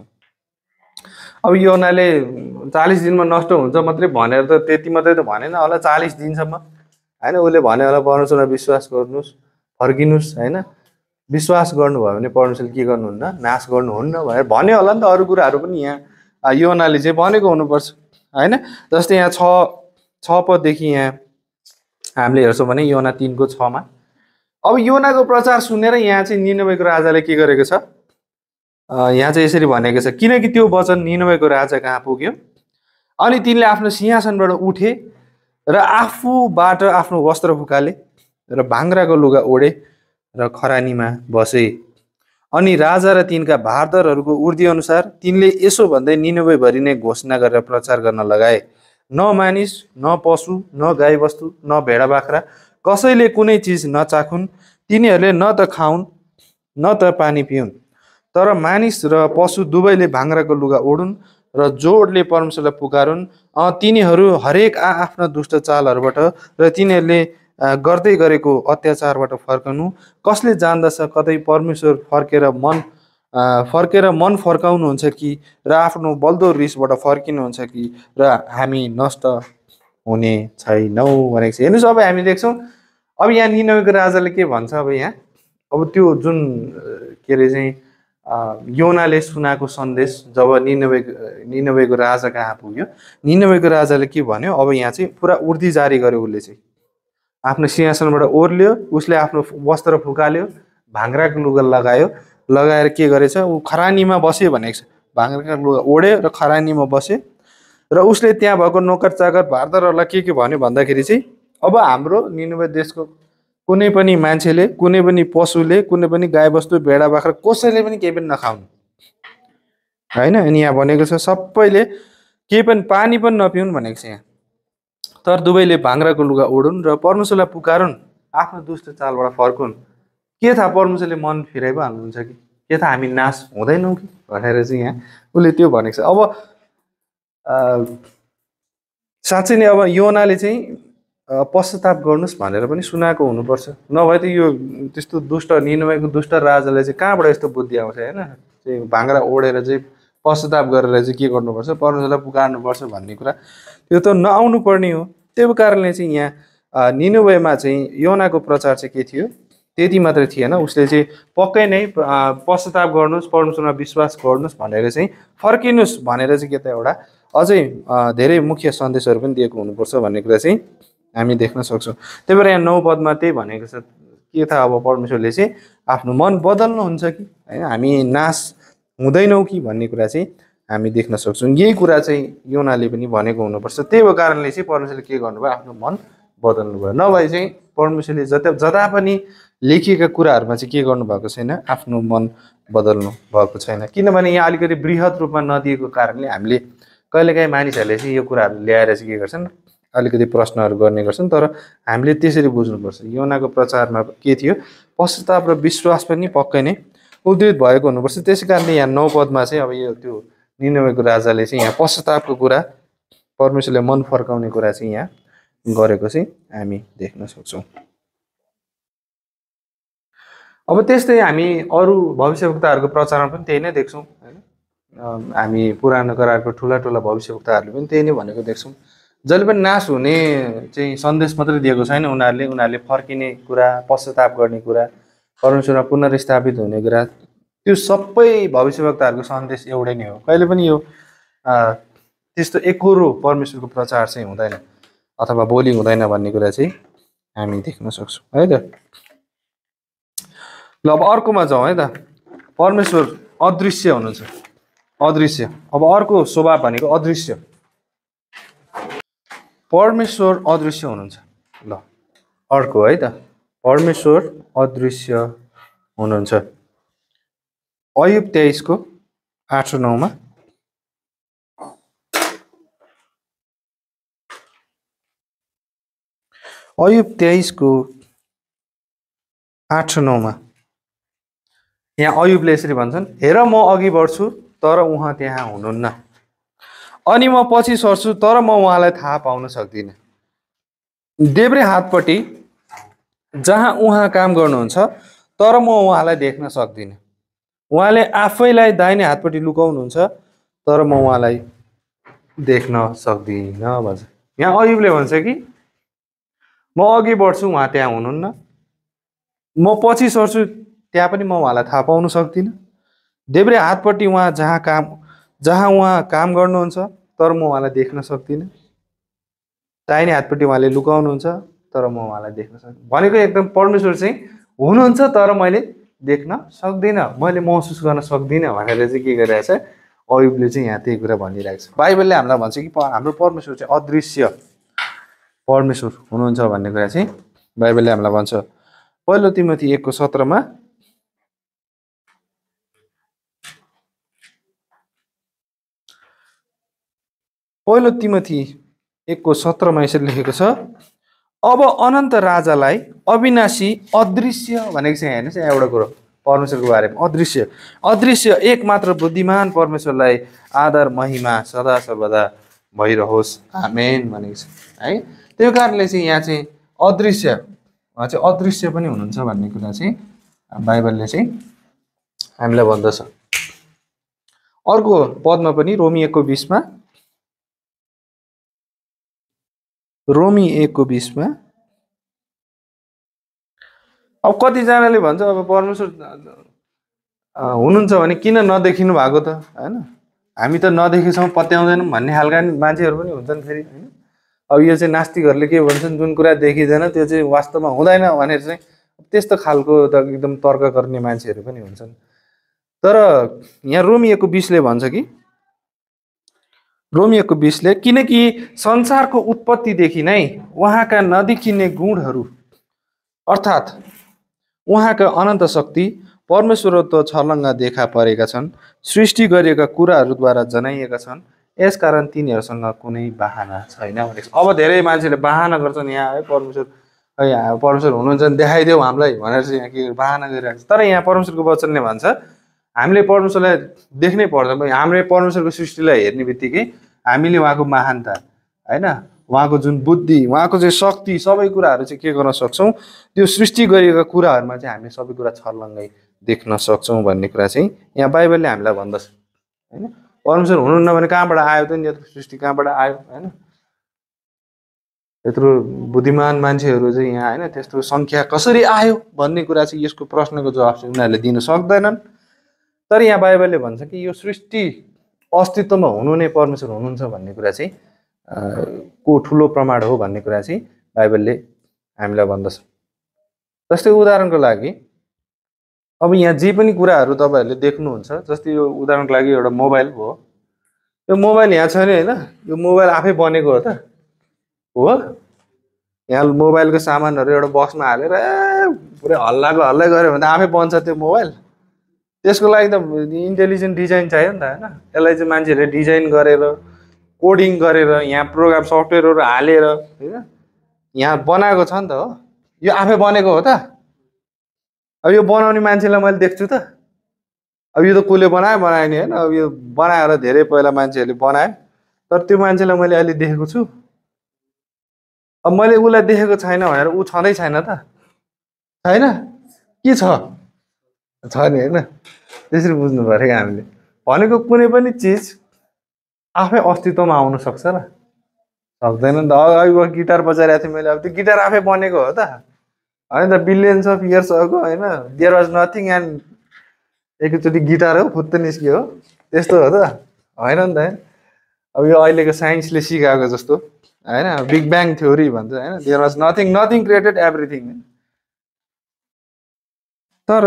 अब योनाले चालिस दिनमा नष्ट हुन्छ मात्रै भनेर त त्यति मात्रै त भनेन होला, चालिस दिनसम्म, होइन। उसले भने होला परमेश्वरमा विश्वास गर्नुहोस्, फर्किनुहोस्, होइन। विश्वास गर्नुभयो भने परमेश्वरले के गर्नुहुन्न, नाश गर्नुहुन्न भनेर भन्यो होला नि त। अरू कुराहरू पनि यहाँ योनाले चाहिँ भनेको हुनुपर्छ, होइन। जस्तै यहाँ छ छ पददेखि यहाँ हामीले हेर्छौँ भने योना तिनको छमा, अब योनाको प्रचार सुनेर यहाँ चाहिँ निनवेको राजाले के गरेको छ, यहाँ चाहिँ यसरी भनेको छ, किनकि त्यो वचन निनवेको राजा कहाँ पुग्यो, अनि तिनले आफ्नो सिंहासनबाट उठे र आफूबाट आफ्नो वस्त्र फुकाले र भाङ्राको लुगा ओढे र खरानीमा बसे। अनि राजा र तिनका भारदरहरूको उर्दी अनुसार तिनले यसो भन्दै निनवेभरि नै घोषणा गरेर प्रचार गर्न लगाए, न मानिस, न पशु, न गाईबस्तु, न भेडा बाख्रा कसैले कुनै चिज नचाखुन्, तिनीहरूले न त खाउन् न त पानी पिउन्, तर मानिस र पशु दुवैले भाङ्राको लुगा ओढुन् र जोडले परमेश्वरलाई पुकारुन्। तिनीहरू हरेक आ आफ्ना दुष्ट चालहरूबाट र तिनीहरूले गर्दै गरेको अत्याचारबाट फर्कनु। कसले जान्दछ कतै परमेश्वर फर्केर मन फर्केर मन फर्काउनुहुन्छ कि र आफ्नो बल्दो रिसबाट फर्किनुहुन्छ कि र हामी नष्ट हुने छैनौँ भनेको छ। हेर्नुहोस् अब हामी देख्छौँ अब यहाँ निनवेको राजाले के भन्छ, अब यहाँ अब त्यो जुन के अरे चाहिँ योनाले सुनाएको सन्देश जब निनवे निनवेको राजा कहाँ पुग्यो, निनवेको राजाले के भन्यो, अब यहाँ चाहिँ पुरा उर्दी जारी गर्यो। उसले चाहिँ आफ्नो सिंहासनबाट ओर्ल्यो, उसले आफ्नो वस्त्र फुकाल्यो, भाङ्राको लुगा लगायो, लगाएर के गरेछ, ऊ खरानीमा बस्यो भनेको छ। भाङ्राको लुगा ओढ्यो र खरानीमा बस्यो र उसले त्यहाँ भएको नोकर चाकर भारदरहरूलाई के के भन्यो भन्दाखेरि चाहिँ अब हाम्रो निनवे देशको कुनै पनि मान्छेले, कुनै पनि पशुले, कुनै पनि गाईबस्तु, भेडा बाख्रा कसैले पनि केही पनि नखाउनु, होइन। अनि यहाँ भनेको छ सबैले केही पनि पानी पनि नपिउन् भनेको छ यहाँ। तर दुवैले भाङ्राको लुगा ओढुन् र परमेश्वरलाई पुकारुन्, आफ्नो दुष्ट चालबाट फर्कुन्। के थाहा परमेश्वरले मन फिराइ पो हाल्नुहुन्छ कि के थाहा हामी नाश हुँदैनौँ कि भनेर चाहिँ यहाँ उसले त्यो भनेको छ। अब साँच्चै नै अब योनाले चाहिँ पश्चाताप गर्नुहोस् भनेर पनि सुनाएको हुनुपर्छ, नभए त यो त्यस्तो दुष्ट निनवेको दुष्ट राजाले चाहिँ कहाँबाट यस्तो बुद्धि आउँछ, होइन। चाहिँ भाङ्रा ओढेर चाहिँ पश्चाताप गरेर चाहिँ के गर्नुपर्छ, परमेश्वरलाई पुकार्नुपर्छ भन्ने कुरा त्यो त नआउनु पर्ने हो। त्यो कारणले चाहिँ यहाँ निनोवेमा चाहिँ योनाको प्रचार चाहिँ के थियो, त्यति मात्रै थिएन, उसले चाहिँ पक्कै नै पश्चाताप गर्नुहोस्, परमेश्वरमा विश्वास गर्नुहोस् भनेर चाहिँ फर्किनुहोस् भनेर चाहिँ के त एउटा अझै धेरै मुख्य सन्देशहरू पनि दिएको हुनुपर्छ भन्ने कुरा चाहिँ हामी देख्न सक्छौँ। त्यही भएर यहाँ नौ पदमा त्यही भनेको छ, के थाहा अब परमेश्वरले चाहिँ आफ्नो मन बदल्नुहुन्छ कि होइन, हामी नाश हुँदैनौँ कि भन्ने कुरा चाहिँ हामी देख्न सक्छौँ। यही कुरा चाहिँ योनाले पनि भनेको हुनुपर्छ। त्यही भएको कारणले चाहिँ परमेश्वरले के गर्नुभयो, आफ्नो मन बदल्नु भयो। नभए चाहिँ परमेश्वरले जता जता पनि लेखिएका कुराहरूमा चाहिँ के गर्नुभएको छैन, आफ्नो मन बदल्नु भएको छैन। किनभने यहाँ अलिकति बृहत रूपमा नदिएको कारणले हामीले कहिलेकाहीँ मानिसहरूले चाहिँ यो कुराहरू ल्याएर चाहिँ के गर्छन्, अलिकति प्रश्नहरू गर्ने गर्छन्। तर हामीले त्यसरी बुझ्नुपर्छ, योनाको प्रचारमा के थियो, पश्चाताप र विश्वास पनि पक्कै नै उद्धृत भएको हुनुपर्छ। त्यसै कारणले यहाँ नौ पदमा चाहिँ अब यो त्यो निनोवेको राजाले चाहिँ यहाँ पश्चातापको कुरा, परमेश्वरले मन फर्काउने कुरा चाहिँ यहाँ गरेको चाहिँ हामी देख्न सक्छौँ। अब त्यस्तै हामी अरू भविष्यवक्ताहरूको प्रचारमा पनि त्यही नै देख्छौँ होइन। हामी पुरानो करारको ठुला ठुला भविष्यवक्ताहरूले पनि त्यही नै भनेको देख्छौँ। जहिले पनि नाश हुने चाहिँ सन्देश मात्रै दिएको छैन उनीहरूले, उनीहरूले फर्किने कुरा, पश्चाताप गर्ने कुरा, परमेश्वरमा पुनर्स्थापित हुने कुरा, त्यो सबै भविष्यवक्ताहरूको सन्देश एउटै नै हो। कहिले पनि यो त्यस्तो एकोरो परमेश्वरको प्रचार चाहिँ हुँदैन अथवा बोली हुँदैन भन्ने कुरा चाहिँ हामी देख्न सक्छौँ है त। ल अब अर्कोमा जाउँ है त। परमेश्वर अदृश्य हुनुहुन्छ, अदृश्य। अब अर्को स्वभाव भनेको अदृश्य, परमेश्वर अदृश्य हुनुहुन्छ। ल अर्को है त, परमेश्वर अदृश्य हुनुहुन्छ। अयुब तेइसको आठ र नौमा अयुब तेइसको आठ र नौमा यहाँ अयुबले यसरी भन्छन्, हेर म अघि बढ्छु तर उहाँ त्यहाँ हुनुहुन्न, अनि म पछि सर्छु तर म उहाँलाई थाहा पाउन सक्दिनँ। देब्रे हातपट्टि जहाँ उहाँ काम गर्नुहुन्छ तर म उहाँलाई देख्न सक्दिनँ। उहाँले आफैलाई दाहिने हातपट्टि लुकाउनुहुन्छ तर म उहाँलाई देख्न सक्दिनँ भन्छ। यहाँ अयुबले भन्छ कि म अघि बढ्छु उहाँ त्यहाँ हुनुहुन्न, म पछि सर्छु त्यहाँ पनि म उहाँलाई थाहा पाउन सक्दिनँ। देब्रे हातपट्टि उहाँ जहाँ काम जहाँ उहाँ काम गर्नुहुन्छ तर म उहाँलाई देख्न सक्दिनँ। दाहिने हातपट्टि उहाँले लुकाउनुहुन्छ तर म उहाँलाई देख्न सक्दिनँ। भनेको एकदम परमेश्वर चाहिँ हुनुहुन्छ तर मैले देख्न सक्दिनँ, मैले महसुस गर्न सक्दिनँ भनेर चाहिँ के गरिरहेछ अयुबले चाहिँ यहाँ त्यही कुरा भनिरहेको छ। बाइबलले हामीलाई भन्छ कि हाम्रो परमेश्वर चाहिँ अदृश्य परमेश्वर हुनुहुन्छ भन्ने कुरा चाहिँ बाइबलले हामीलाई भन्छ। पहिलो तिमोथी एकको सत्रमा पहिलो तिमोथी एकको सत्रमा यसरी लेखेको छ, अब अनन्त राजालाई अविनाशी अदृश्य भनेको चाहिँ हेर्नुहोस् एउटा कुरो परमेश्वरको बारेमा, अदृश्य अदृश्य एकमात्र बुद्धिमान परमेश्वरलाई आदर महिमा सदा सर्वदा भइरहोस्, आमेन भनेको छ है। त्यो कारणले चाहिँ यहाँ चाहिँ अदृश्य, उहाँ चाहिँ अदृश्य पनि हुनुहुन्छ भन्ने कुरा चाहिँ बाइबलले चाहिँ हामीलाई भन्दछ। अर्को पदमा पनि रोमी एकको बिसमा रोमी एकको बिसमा अब कतिजनाले भन्छ अब परमेश्वर हुनुहुन्छ भने किन नदेखिनु भएको त होइन, हामी त नदेखेछौँ पत्याउँदैनौँ भन्ने खालका मान्छेहरू पनि हुन्छन् फेरि होइन। अब यो चाहिँ नास्तिकहरूले के भन्छन्, जुन कुरा देखिँदैन त्यो चाहिँ वास्तवमा हुँदैन भनेर चाहिँ त्यस्तो खालको त एकदम तर्क गर्ने मान्छेहरू पनि हुन्छन्। तर यहाँ रोमी एकको बिसले भन्छ कि रोमी एकको बिसले किनकि संसारको उत्पत्तिदेखि नै उहाँका नदेखिने गुणहरू अर्थात् उहाँका अनन्त शक्ति परमेश्वरत्व छलङ्ग देखा परेका छन्, सृष्टि गरिएका कुराहरूद्वारा जनाइएका छन्, यसकारण तिनीहरूसँग कुनै बाहना छैन भनेको छ। अब धेरै मान्छेले बाहना गर्छन् यहाँ है, परमेश्वर है परमेश्वर हुनुहुन्छ भने देखाइदेऊ हामीलाई भनेर चाहिँ यहाँ के बाहना गरिरहेको छ। तर यहाँ परमेश्वरको वचनले भन्छ हामीले परमेश्वरलाई देख्नै पर्दैन, हामीले परमेश्वरको सृष्टिलाई हेर्ने बित्तिकै हामीले उहाँको महानता होइन, उहाँको जुन बुद्धि, उहाँको चाहिँ शक्ति, सबै कुराहरू चाहिँ के गर्न सक्छौँ, त्यो सृष्टि गरिएका कुराहरूमा चाहिँ हामीले सबै कुरा छर्लङ्गै देख्न सक्छौँ भन्ने कुरा चाहिँ यहाँ बाइबलले हामीलाई भन्दछ होइन। परमेश्वर हुनुहुन्न भने कहाँबाट आयो त नि? यत्रो सृष्टि कहाँबाट आयो होइन? यत्रो बुद्धिमान मान्छेहरू चाहिँ यहाँ होइन त्यस्तो सङ्ख्या कसरी आयो भन्ने कुरा चाहिँ यसको प्रश्नको जवाब चाहिँ उनीहरूले दिन सक्दैनन्। तर यहाँ बाइबलले भन्छ कि यो सृष्टि अस्तित्वमा हुनु नै परमेश्वर हुनुहुन्छ भन्ने कुरा चाहिँ को ठुलो प्रमाण हो भन्ने कुरा चाहिँ बाइबलले हामीलाई भन्दछ। जस्तै उदाहरणको लागि अब यहाँ जे पनि कुराहरू तपाईँहरूले देख्नुहुन्छ, जस्तै यो उदाहरणको लागि एउटा मोबाइल हो, यो मोबाइल यहाँ छ नि होइन, यो मोबाइल आफै बनेको हो त हो? यहाँ मोबाइलको सामानहरू एउटा बक्समा हालेर ए पुरै हल्लाको हल्लै गऱ्यो भने त आफै बन्छ त्यो मोबाइल। त्यसको लागि त इन्टेलिजेन्ट डिजाइन चाहियो नि त होइन? यसलाई चाहिँ मान्छेहरूले डिजाइन गरेर कोडिङ गरेर यहाँ प्रोग्राम सफ्टवेयरहरू हालेर होइन यहाँ बनाएको छ नि त हो? यो आफै बनेको हो त? अब यो बनाउने मान्छेलाई मैले देख्छु त? अब यो त कसले बनायो बनायो नि होइन? अब यो बनाएर धेरै पहिला मान्छेहरूले बनायो, तर त्यो मान्छेलाई मैले अहिले देखेको छु। अब मैले उसलाई देखेको छैन भनेर ऊ छँदै छैन त? छैन के छ? छ नि होइन? त्यसरी बुझ्नु पऱ्यो क्या हामीले। भनेको कुनै पनि चिज आफै अस्तित्वमा आउन सक्छ र? सक्दैन नि त। अब गिटार बजाइरहेको थिएँ मैले, अब त्यो गिटार आफै बनेको हो त होइन त? बिलियन्स अफ इयर्स अगो होइन, देयर वाज नथिङ एन्ड एकैचोटि गिटार हो फुत्त निस्क्यो हो, त्यस्तो हो त? होइन नि त। अब यो अहिलेको साइन्सले सिकाएको जस्तो होइन, बिग ब्याङ थ्योरी भन्छ होइन, there was nothing nothing created everything. तर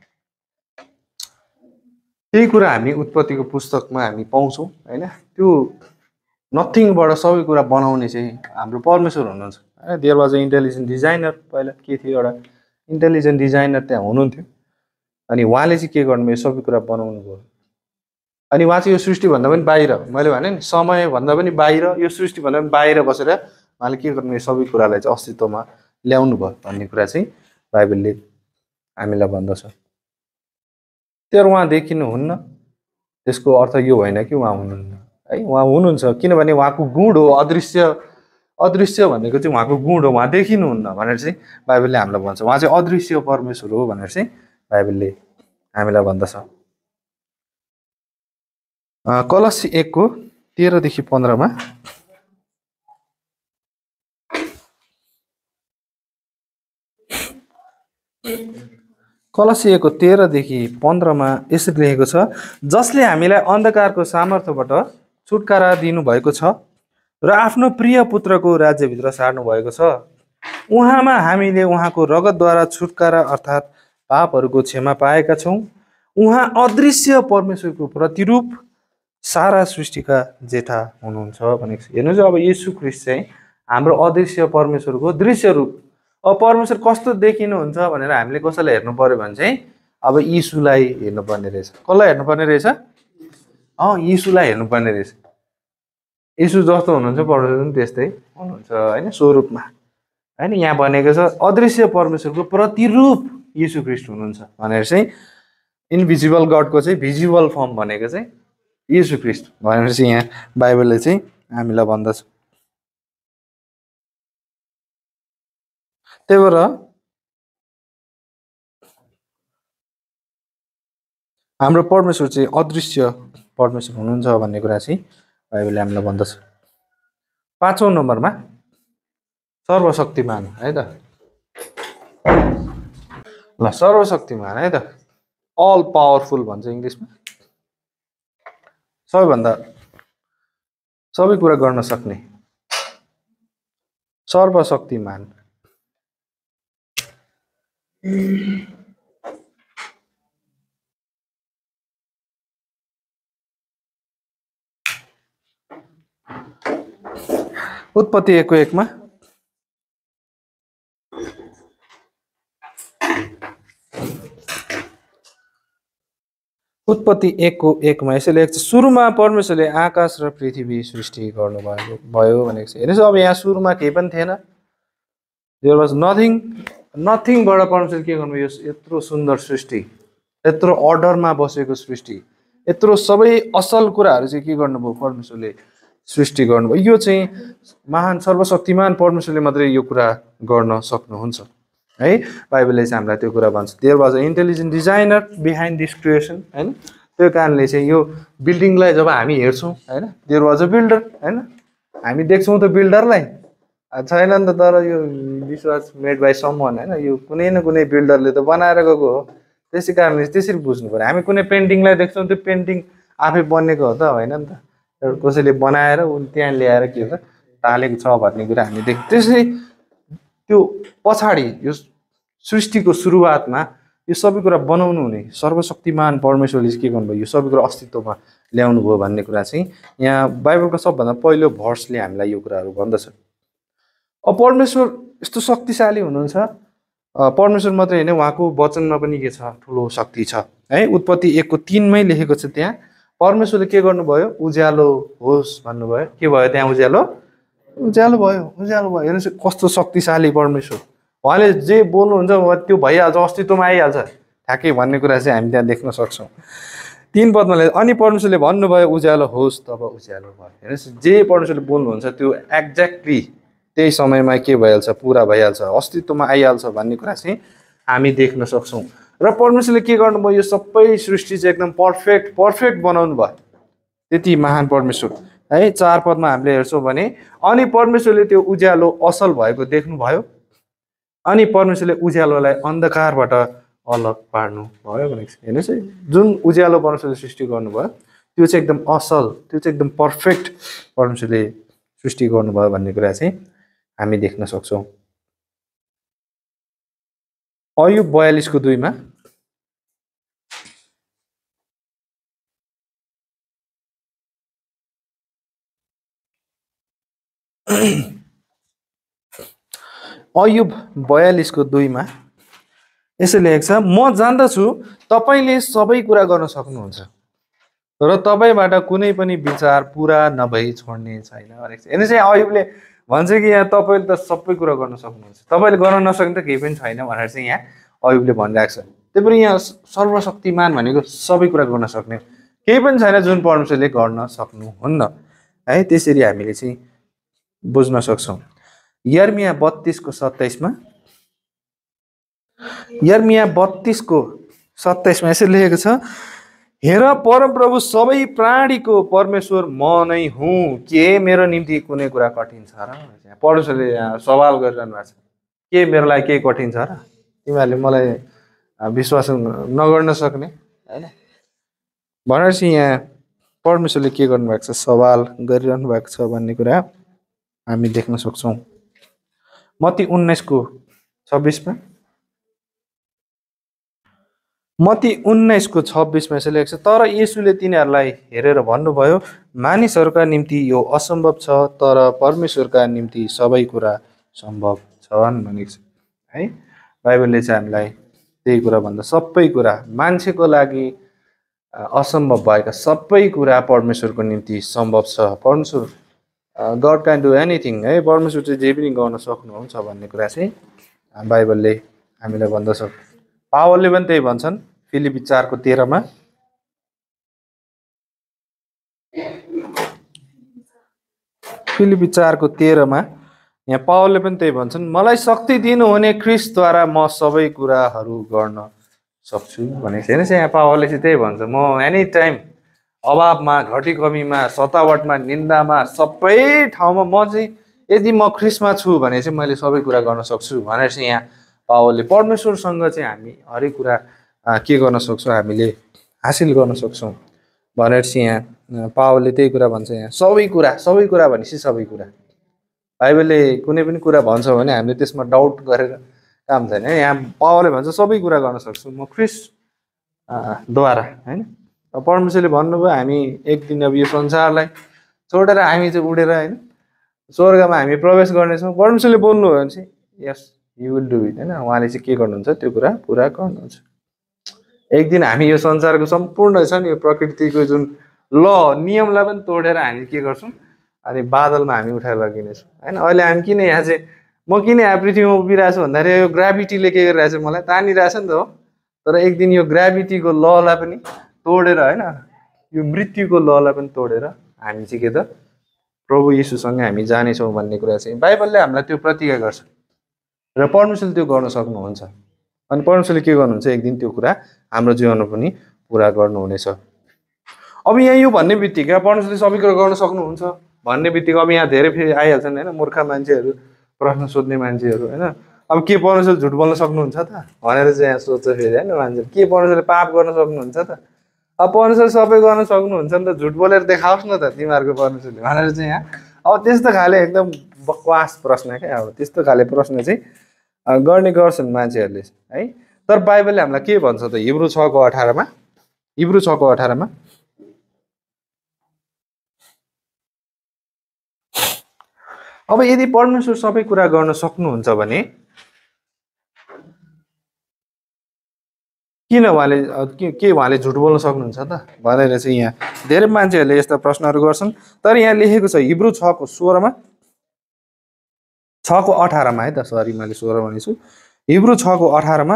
त्यही कुरा हामी उत्पत्तिको पुस्तकमा हामी पाउँछौँ होइन? त्यो नथिङबाट सबै कुरा बनाउने चाहिँ हाम्रो परमेश्वर हुनुहुन्छ होइन? There was a intelligent designer. पहिला के थियो, एउटा इन्टेलिजेन्ट डिजाइनर त्यहाँ हुनुहुन्थ्यो, अनि उहाँले चाहिँ के गर्नुभयो, सबै कुरा बनाउनु भयो। अनि उहाँ चाहिँ यो सृष्टिभन्दा पनि बाहिर, मैले भने नि समयभन्दा पनि बाहिर, यो सृष्टिभन्दा पनि बाहिर बसेर उहाँले के गर्नुभयो, सबै कुरालाई चाहिँ अस्तित्वमा ल्याउनु भयो भन्ने कुरा चाहिँ बाइबलले हामीलाई भन्दछ। तर उहाँ देखिनुहुन्न, त्यसको अर्थ यो होइन कि उहाँ हुनुहुन्न है, उहाँ हुनुहुन्छ, किनभने उहाँको गुण हो अदृश्य। अदृश्य भनेको चाहिँ उहाँको गुण हो, उहाँ देखिनुहुन्न भनेर चाहिँ बाइबलले हामीलाई भन्छ। उहाँ चाहिँ अदृश्य परमेश्वर हो भनेर चाहिँ बाइबलले हामीलाई भन्दछ। कलसी एकको तेह्रदेखि पन्ध्रमा कलसी एकको तेह्रदेखि पन्ध्रमा यसरी लेखेको छ, जसले हामीलाई अन्धकारको सामर्थ्यबाट छुटकारा दिनुभएको छ र आफ्नो प्रिय पुत्रको राज्यभित्र सार्नु भएको छ। उहाँमा हामीले उहाँको रगतद्वारा छुटकारा अर्थात् पापहरूको क्षमा पाएका छौँ। उहाँ अदृश्य परमेश्वरको प्रतिरूप, सारा सृष्टिका जेठा हुनुहुन्छ भनेको छ। हेर्नुहोस्, अब येशू ख्रीष्ट चाहिँ हाम्रो अदृश्य परमेश्वरको दृश्य रूप। अब परमेश्वर कस्तो देखिनुहुन्छ भनेर हामीले कसैलाई हेर्नु पर्यो भने चाहिँ अब यीशुलाई हेर्नुपर्ने रहेछ। कसलाई हेर्नुपर्ने रहेछ? अँ यीशुलाई हेर्नुपर्ने रहेछ। यीशु जस्तो हुनुहुन्छ परमेश्वर पनि त्यस्तै हुनुहुन्छ होइन, स्वरूपमा होइन। यहाँ भनेको छ अदृश्य परमेश्वरको प्रतिरूप यीशु ख्रीष्ट हुनुहुन्छ भनेर चाहिँ इन्भिजिबल गडको चाहिँ भिजिबल फर्म भनेको चाहिँ यीशु ख्रीष्ट भनेर चाहिँ यहाँ बाइबलले चाहिँ हामीलाई भन्दछ। त्यही भएर हाम्रो परमेश्वर चाहिँ अदृश्य परमेश्वर हुनुहुन्छ भन्ने कुरा चाहिँ बाइबलले हामीलाई भन्दछ। पाँचौँ नम्बरमा सर्वशक्तिमान है त। ल सर्वशक्तिमान है त, अल पावरफुल भन्छ इङ्ग्लिसमा। सबैभन्दा सबै कुरा गर्न सक्ने सर्वशक्तिमान। उत्पत्ति एकको एकमा उत्पत्ति एकको एकमा यसो लेख्छ, सुरुमा परमेश्वरले आकाश र पृथ्वी सृष्टि गर्नुभएको भयो भनेको छ। हेर्नुहोस्, अब यहाँ सुरुमा केही पनि थिएन, देयर वाज नथिङ। नथिङबाट परमेश्वरले के गर्नुभयो, यो यत्रो सुन्दर सृष्टि, यत्रो अर्डरमा बसेको सृष्टि, यत्रो सबै असल कुराहरू चाहिँ के गर्नुभयो, परमेश्वरले सृष्टि गर्नुभयो। यो चाहिँ महान सर्वशक्तिमान परमेश्वरले मात्रै यो कुरा गर्न सक्नुहुन्छ है। बाइबलले चाहिँ हामीलाई त्यो कुरा भन्छ। There was a intelligent designer behind this creation होइन। त्यो कारणले चाहिँ यो बिल्डिङलाई जब हामी हेर्छौँ होइन, देयर वाज अ बिल्डर होइन, हामी देख्छौँ त बिल्डरलाई, छैन नि त, तर यो this was made by someone होइन, यो कुनै न कुनै बिल्डरले त बनाएर गएको हो। त्यसै कारणले त्यसरी बुझ्नु पऱ्यो। हामी कुनै पेन्टिङलाई देख्छौँ, त्यो पेन्टिङ आफै बनेको हो त होइन नि त, एउटा कसैले बनाएर उ त्यहाँ ल्याएर के हो टालेको छ भन्ने कुरा हामी देख्छौँ। त्यसै त्यो पछाडि यो सृष्टिको सुरुवातमा यो सबै कुरा बनाउनु हुने सर्वशक्तिमान परमेश्वरले के गर्नुभयो, यो सबै कुरा अस्तित्वमा ल्याउनु भयो भन्ने कुरा चाहिँ यहाँ बाइबलको सबभन्दा पहिलो भर्सले हामीलाई यो कुराहरू भन्दछ। अब परमेश्वर यस्तो शक्तिशाली हुनुहुन्छ, परमेश्वर मात्रै होइन उहाँको वचनमा पनि के छ, ठुलो शक्ति छ है। उत्पत्ति एकको तिनमै लेखेको छ, त्यहाँ परमेश्वरले के गर्नुभयो, उज्यालो होस् भन्नुभयो, के भयो त्यहाँ, उज्यालो उज्यालो भयो, उज्यालो भयो। हेर्नुहोस् कस्तो शक्तिशाली परमेश्वर, उहाँले जे बोल्नुहुन्छ त्यो भइहाल्छ, अस्तित्वमा आइहाल्छ ठ्याक्कै भन्ने कुरा चाहिँ हामी त्यहाँ देख्न सक्छौँ। तीन पदमा ले अनि परमेश्वरले भन्नुभयो उज्यालो होस्, तब उज्यालो भयो। हेर्नुहोस् जे परमेश्वरले बोल्नुहुन्छ त्यो एक्ज्याक्टली त्यही समयमा के भइहाल्छ, पुरा भइहाल्छ, अस्तित्वमा आइहाल्छ भन्ने कुरा चाहिँ हामी देख्न सक्छौँ। र परमेश्वरले के गर्नुभयो, यो सबै सृष्टि चाहिँ एकदम पर्फेक्ट पर्फेक्ट बनाउनु भयो, त्यति महान परमेश्वर है। चार पदमा हामीले हेर्छौँ भने अनि परमेश्वरले त्यो उज्यालो असल भएको देख्नुभयो, अनि परमेश्वरले उज्यालोलाई अन्धकारबाट अलग पार्नु भयो भनेको छ। हेर्नुहोस् है, जुन उज्यालो परमेश्वरले सृष्टि गर्नुभयो त्यो चाहिँ एकदम असल, त्यो चाहिँ एकदम पर्फेक्ट परमेश्वरले सृष्टि गर्नुभयो भन्ने कुरा चाहिँ हामी देख्न सक्छौँ। अयुब बयालिसको दुईमा अयुब बयालिसको दुईमा यसो लेखेको छ, म जान्दछु तपाईँले सबै कुरा गर्न सक्नुहुन्छ र तपाईँबाट कुनै पनि विचार पुरा नभई छोड्ने छैन भनेको छ। हेर्नुहोस् यहाँ अयुबले भन्छ कि यहाँ तपाईँले त सबै कुरा गर्न सक्नुहुन्छ, तपाईँले गर्न नसक्ने त केही पनि छैन भनेर चाहिँ यहाँ अयुबले भनिरहेको छ। त्यही पनि यहाँ सर्वशक्तिमान भनेको सबै कुरा गर्न सक्ने केही पनि छैन जुन परमेश्वरले गर्न सक्नुहुन्न है। त्यसरी हामीले चाहिँ बुझ्न सक्छौँ। यर्मिया बत्तीसको सत्ताइसमा यर्मिया बत्तीसको सत्ताइसमा यसरी लेखेको छ, हेर परमप्रभु सबै प्राणीको परमेश्वर म नै हुँ, के मेरो निम्ति कुनै कुरा कठिन छ र? परमेश्वरले यहाँ सवाल गरिरहनु भएको छ, के मेरो लागि केही कठिन छ र? तिमीहरूले मलाई विश्वास नगर्न सक्ने होइन भनेर चाहिँ यहाँ परमेश्वरले के गर्नुभएको छ, सवाल गरिरहनु भएको छ भन्ने कुरा हामी देख्न सक्छौँ। मत्ती उन्नाइसको छब्बिसमा मत्ती उन्नाइसको छब्बिसमा यसो लेखेको छ, तर येशूले तिनीहरूलाई हेरेर भन्नुभयो, मानिसहरूका निम्ति यो असम्भव छ, तर परमेश्वरका निम्ति सबै कुरा सम्भव छन् भनेको छ है। बाइबलले चाहिँ हामीलाई त्यही कुरा भन्दा सबै कुरा मान्छेको लागि असम्भव भएका सबै कुरा परमेश्वरको निम्ति सम्भव छ। परमेश्वर गड क्यान डु एनिथिङ है, परमेश्वर चाहिँ जे पनि गर्न सक्नुहुन्छ भन्ने कुरा चाहिँ बाइबलले हामीलाई भन्दछ। पावलले पनि त्यही भन्छन् फिलिपी चारको तेह्रमा, फिलिपी चारको तेह्रमा यहाँ पावलले पनि त्यही भन्छन्, मलाई शक्ति दिनुहुने ख्रिस्टद्वारा म सबै कुराहरू गर्न सक्छु भनेको छ। हेर्नुहोस् यहाँ पावलले चाहिँ त्यही भन्छ, म एनी टाइम अभावमा, घटी कमीमा, सतावटमा, निन्दामा, सबै ठाउँमा म चाहिँ यदि म ख्रिस्टमा छु भने चाहिँ मैले सबै कुरा गर्न सक्छु भनेर चाहिँ यहाँ पावलले परमेश्वरसँग चाहिँ हामी हरेक कुरा के गर्न सक्छौँ, हामीले हासिल गर्न सक्छौँ भनेर चाहिँ यहाँ पावलले त्यही कुरा भन्छ। यहाँ सबै कुरा, सबै कुरा भनेपछि सबै कुरा, बाइबलले कुनै पनि कुरा भन्छ भने हामीले त्यसमा डाउट गरेर काम छैन। यहाँ पावलले भन्छ सबै कुरा गर्न सक्छु म ख्रिस्टद्वारा होइन। परमेश्वरले भन्नुभयो हामी एक दिन अब यो संसारलाई छोडेर हामी चाहिँ उडेर होइन स्वर्गमा हामी प्रवेश गर्नेछौँ। परमेश्वरले बोल्नुभयो भने चाहिँ yes you will do it होइन, उहाँले चाहिँ के गर्नुहुन्छ त्यो कुरा पुरा गर्नुहुन्छ। एक दिन हामी यो संसारको सम्पूर्ण छ नि यो प्रकृतिको जुन ल नियमलाई पनि तोडेर हामी के गर्छौँ, अनि बादलमा हामी उठाएर लगिनेछौँ होइन। अहिले हामी किन यहाँ चाहिँ म किन यहाँ पृथ्वीमा उभिरहेको छु भन्दाखेरि यो ग्राभिटीले के गरिरहेछ, मलाई तानिरहेछ नि त हो। तर एक दिन यो ग्राभिटीको ललाई पनि तोडेर होइन, यो मृत्युको ललाई पनि तोडेर हामी चाहिँ के त प्रभु येशूसँग हामी जानेछौँ भन्ने कुरा चाहिँ बाइबलले हामीलाई त्यो प्रतिज्ञा गर्छ र परमेश्वरले त्यो गर्न सक्नुहुन्छ। अनि परमेश्वरले के गर्नुहुन्छ, एक दिन त्यो कुरा हाम्रो जीवनमा पनि पुरा गर्नुहुनेछ। अब यहाँ यो भन्ने बित्तिकै परमेश्वरले सबै कुरा गर्न सक्नुहुन्छ भन्ने बित्तिकै अब यहाँ धेरै फेरि आइहाल्छन् होइन मूर्ख मान्छेहरू प्रश्न सोध्ने मान्छेहरू होइन अब के परमेश्वर झुट बोल्न सक्नुहुन्छ त भनेर चाहिँ यहाँ सोध्छ फेरि होइन मान्छे के परमेश्वरले पाप गर्न सक्नुहुन्छ त अब परमेश्वर सबै गर्न सक्नुहुन्छ नि त झुट बोलेर देखाओस् न त तिमीहरूको परमेश्वरले भनेर चाहिँ यहाँ अब त्यस्तो खाले एकदम बकवास प्रश्न क्या अब त्यस्तो खाले प्रश्न चाहिँ गर्ने गर्छन् मान्छेहरूले है तर बाइबलले हामीलाई के भन्छ त हिब्रू छको अठारमा हिब्रू छको अठारमा अब यदि परमेश्वर सबै कुरा गर्न सक्नुहुन्छ भने किन उहाँले के उहाँले झुट बोल्न सक्नुहुन्छ त भनेर चाहिँ यहाँ धेरै मान्छेहरूले यस्ता प्रश्नहरू गर्छन् तर यहाँ लेखेको छ हिब्रू छको सोह्रमा छको अठारमा है त सरी मैले सोह्र भनेछु हिब्रू छको अठारमा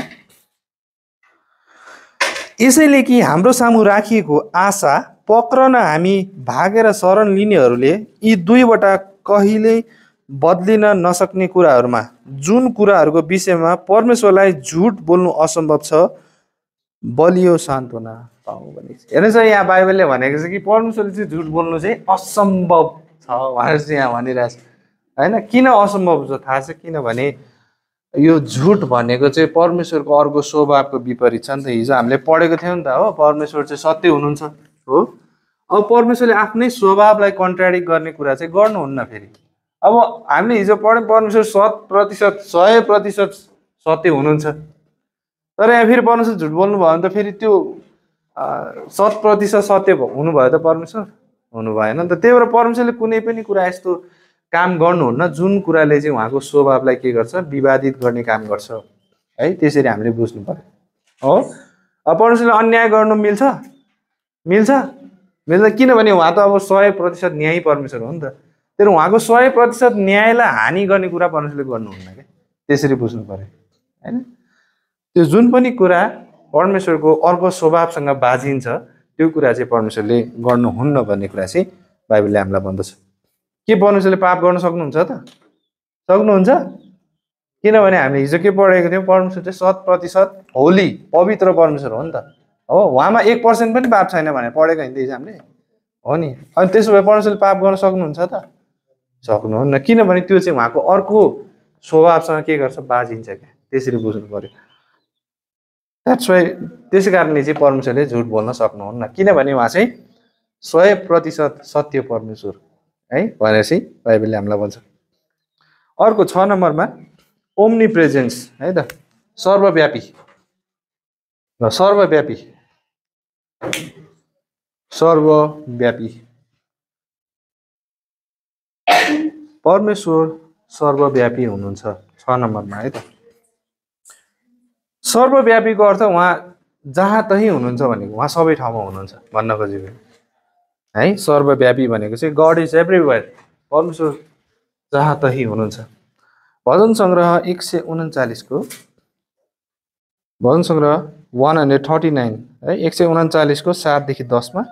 यसैले कि हाम्रो सामु राखिएको आशा पक्रन हामी भागेर शरण लिनेहरूले यी दुईवटा कहिले बदलिन नसक्ने कुराहरूमा जुन कुराहरूको विषयमा परमेश्वरलाई झुट बोल्नु असम्भव छ बलियो सान्त्वना पाऊ भनेको छ हेर्नुहोस् यहाँ बाइबलले भनेको छ कि परमेश्वरले चाहिँ झुट बोल्नु चाहिँ असम्भव छ भनेर चाहिँ यहाँ भनिरहेछ होइन किन असम्भव छ थाहा छ किनभने यो झुट भनेको चाहिँ परमेश्वरको अर्को स्वभावको विपरीत छ नि त हिजो हामीले पढेको थियौँ नि त हो परमेश्वर चाहिँ सत्य हुनुहुन्छ हो अब परमेश्वरले आफ्नै स्वभावलाई कन्ट्राडिक्ट गर्ने कुरा चाहिँ गर्नुहुन्न फेरि अब हामीले हिजो पढ्यौँ परमेश्वर शत प्रतिशत सय प्रतिशत सत्य हुनुहुन्छ तर यहाँ फेरि परमेश्वर झुट बोल्नु भयो भने त फेरि त्यो शत प्रतिशत सत्य हुनुभयो त परमेश्वर हुनु भएन नि त त्यही भएर परमेश्वरले कुनै पनि कुरा यस्तो काम गर्नुहुन्न जुन कुराले चाहिँ उहाँको स्वभावलाई के गर्छ विवादित गर्ने काम गर्छ है त्यसरी हामीले बुझ्नु पर्यो हो अब परमेश्वरले अन्याय गर्नु मिल्छ मिल्छ मिल्छ किनभने उहाँ त अब सय प्रतिशत न्यायी परमेश्वर हो नि त तर उहाँको सय प्रतिशत न्यायलाई हानि गर्ने कुरा परमेश्वरले गर्नुहुन्न क्या त्यसरी बुझ्नु पर्यो होइन त्यो जुन पनि कुरा परमेश्वरको अर्को स्वभावसँग बाजिन्छ त्यो कुरा चाहिँ परमेश्वरले गर्नुहुन्न भन्ने कुरा चाहिँ बाइबलले हामीलाई भन्दछ के परमेश्वरले पाप गर्न सक्नुहुन्छ त सक्नुहुन्छ किनभने हामीले हिजो के पढेको थियौँ परमेश्वर चाहिँ शत प्रतिशत होली पवित्र परमेश्वर हो नि त हो उहाँमा एक पर्सेन्ट पनि पाप छैन भनेर पढेको होइन हिजो हामीले हो नि अनि त्यसो भए परमेश्वरले पाप गर्न सक्नुहुन्छ त सक्नुहुन्न किनभने त्यो चाहिँ उहाँको अर्को स्वभावसँग के गर्छ बाजिन्छ क्या त्यसरी बुझ्नु पर्यो द्याट्स वाइ त्यसै कारणले चाहिँ परमेश्वरले झुट बोल्न सक्नुहुन्न किनभने उहाँ चाहिँ सय प्रतिशत सत्य परमेश्वर है भनेर चाहिँ बाइबलले हामीलाई भन्छ अर्को छ नम्बरमा ओम्नी प्रेजेन्स है त सर्वव्यापी र सर्वव्यापी सर्वव्यापी परमेश्वर सर्वव्यापी हुनुहुन्छ छ नम्बरमा है त सर्वव्यापीको अर्थ उहाँ जहाँ तहीँ हुनुहुन्छ भनेको उहाँ सबै ठाउँमा हुनुहुन्छ भन्न खोजेको है सर्वव्यापी भनेको चाहिँ गड इज एभ्रिवेयर परमेश्वर जहाँ तहीँ हुनुहुन्छ भजन सङ्ग्रह एक सय उन्चालिसको भजन सङ्ग्रह वान हन्ड्रेड थर्टी नाइन है एक सय उन्चालिसको सातदेखि दसमा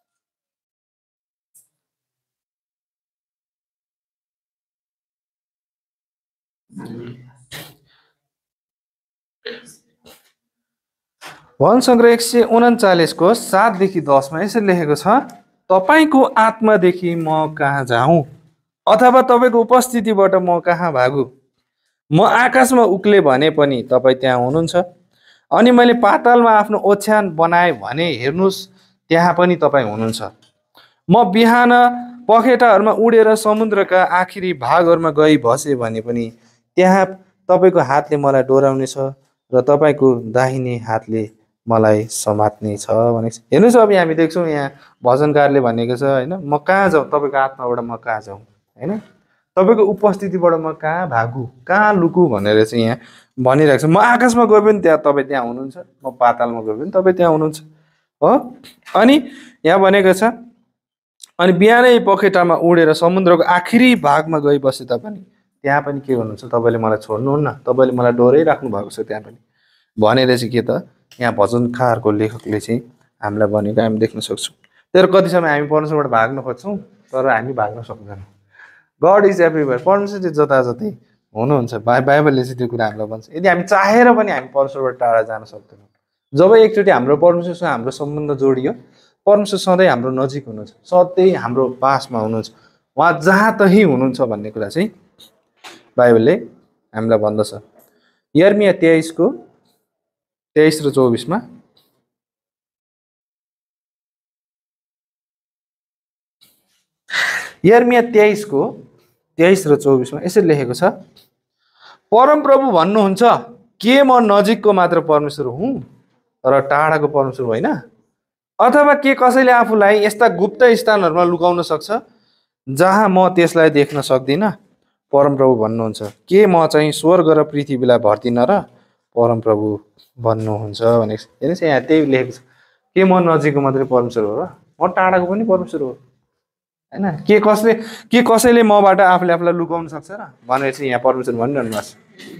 भजन सङ्ग्रह एक सय उन्चालिसको सातदेखि दसमा यसरी लेखेको छ तपाईँको आत्मादेखि म कहाँ जाउँ अथवा तपाईँको उपस्थितिबाट म कहाँ भागु म आकाशमा उक्ले भने पनि तपाईँ त्यहाँ हुनुहुन्छ अनि मैले पातालमा आफ्नो ओछ्यान बनाएँ भने हेर्नुहोस् त्यहाँ पनि तपाईँ हुनुहुन्छ म बिहान पखेटाहरूमा उडेर समुद्रका आखिरी भागहरूमा गई बसेँ भने पनि त्यहाँ तपाईँको हातले मलाई डोराउनेछ र तपाईँको दाहिने हातले मलाई समात्ने छ भनेको छ हेर्नुहोस् अब हामी देख्छौँ यहाँ भजनकारले भनेको छ होइन म कहाँ जाउँ तपाईँको आत्माबाट म कहाँ जाउँ होइन तपाईँको उपस्थितिबाट म कहाँ भागु कहाँ लुकु भनेर चाहिँ यहाँ भनिरहेको छ म आकाशमा गए पनि त्यहाँ तपाईँ त्यहाँ हुनुहुन्छ म पातालमा गए पनि तपाईँ त्यहाँ हुनुहुन्छ हो अनि यहाँ भनेको छ अनि बिहानै पखेटामा उडेर समुद्रको आखिरी भागमा गई बसे तापनि त्यहाँ पनि के गर्नुहुन्छ तपाईँले मलाई छोड्नुहुन्न तपाईँले मलाई डोराइराख्नु भएको छ त्यहाँ पनि भनेर चाहिँ के त यहाँ भजनकारको लेखकले चाहिँ हामीलाई भनेको हामी देख्न सक्छौँ तर कति समय हामी परमेश्वरबाट भाग्न खोज्छौँ तर हामी भाग्न सक्दैनौँ गड इज एभ्रिवेयर परमेश्वर चाहिँ जताजतै हुनुहुन्छ बा बाइबलले चाहिँ त्यो कुरा हामीलाई भन्छ यदि हामी चाहेर पनि हामी परमेश्वरबाट टाढा जान सक्दैनौँ जब एकचोटि हाम्रो परमेश्वरसँग हाम्रो सम्बन्ध जोडियो परमेश्वर सधैँ हाम्रो नजिक हुनुहुन्छ, सधैँ हाम्रो पासमा हुनुहुन्छ, उहाँ जहाँ तहीँ हुनुहुन्छ भन्ने कुरा चाहिँ बाइबलले हामीलाई भन्दछ। यर्मिया तेइसको तेइस र चौबिसमा यर्मिया तेइसको तेइस र चौबिसमा यसरी लेखेको छ, परमप्रभु भन्नुहुन्छ, के म नजिकको मात्र परमेश्वर हुँ र टाढाको परमेश्वर होइन? अथवा के कसैले आफूलाई यस्ता गुप्त स्थानहरूमा लुकाउन सक्छ जहाँ म त्यसलाई देख्न सक्दिनँ? परमप्रभु भन्नुहुन्छ, के म चाहिँ स्वर्ग र पृथ्वीलाई भर्दिनँ र? परमप्रभु भन्नुहुन्छ भने हेर्नुहोस् यहाँ त्यही लेखेको छ, के म नजिकको मात्रै परमेश्वर हो र? म टाढाको पनि परमेश्वर हो होइन? के कसले के कसैले मबाट आफूले आफूलाई लुकाउन सक्छ र भनेर चाहिँ यहाँ परमेश्वर भनिरहनु भएको छ।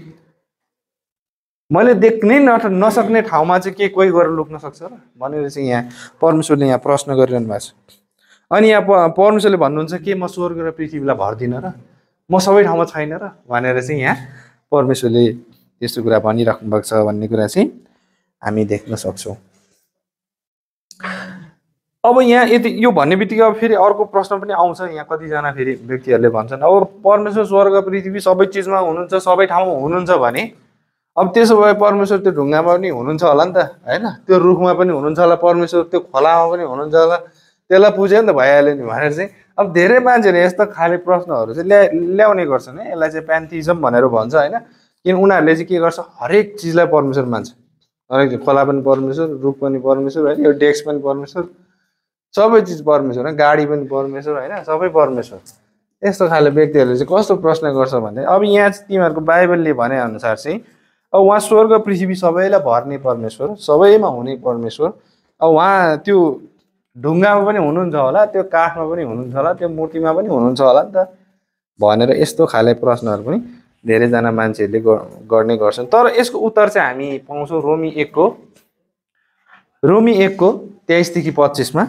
मैले देख्नै नसक्ने ठाउँमा चाहिँ के कोही गएर लुक्न सक्छ र भनेर चाहिँ यहाँ परमेश्वरले यहाँ प्रश्न गरिरहनु भएको छ। अनि यहाँ परमेश्वरले भन्नुहुन्छ, के म स्वर्ग र पृथ्वीलाई भर्दिनँ र? म सबै ठाउँमा छैन र भनेर चाहिँ यहाँ परमेश्वरले यस्तो कुरा भनिराख्नु भएको छ भन्ने कुरा चाहिँ हामी देख्न सक्छौँ। अब यहाँ यति यो भन्ने बित्तिकै अब फेरि अर्को प्रश्न पनि आउँछ। यहाँ कतिजना फेरि व्यक्तिहरूले भन्छन्, अब परमेश्वर स्वर्ग पृथ्वी सबै चिजमा हुनुहुन्छ, सबै ठाउँमा हुनुहुन्छ भने अब त्यसो भए परमेश्वर त्यो ढुङ्गामा पनि हुनुहुन्छ होला नि त होइन? त्यो रुखमा पनि हुनुहुन्छ होला परमेश्वर, त्यो खोलामा पनि हुनुहुन्छ होला, त्यसलाई पुज्यो नि त भइहाल्यो नि भनेर चाहिँ अब धेरै मान्छेहरूले यस्तो खाले प्रश्नहरू चाहिँ ल्या ल्याउने गर्छन् है। यसलाई चाहिँ प्यान्थिजम भनेर भन्छ होइन? किन उनीहरूले चाहिँ के गर्छ, हरेक चिजलाई परमेश्वर मान्छ। हरेक खोला पनि परमेश्वर, रुख पनि परमेश्वर होइन, यो डेस्क पनि परमेश्वर, सबै चिज परमेश्वर होइन, गाडी पनि परमेश्वर होइन, सबै परमेश्वर। यस्तो खाले व्यक्तिहरूले चाहिँ कस्तो प्रश्न गर्छ भने अब यहाँ चाहिँ तिमीहरूको बाइबलले भने अनुसार चाहिँ अब उहाँ स्वर्ग पृथ्वी सबैलाई भर्ने परमेश्वर, सबैमा हुने परमेश्वर, अब उहाँ त्यो ढुङ्गामा पनि हुनुहुन्छ होला, त्यो काठमा पनि हुनुहुन्छ होला, त्यो मूर्तिमा पनि हुनुहुन्छ होला नि त भनेर यस्तो खाले प्रश्नहरू पनि धेरैजना मान्छेहरूले गर्ने गर्छन्। तर यसको उत्तर चाहिँ हामी पाउँछौँ रोमी एकको रोमी एकको तेइसदेखि पच्चिसमा।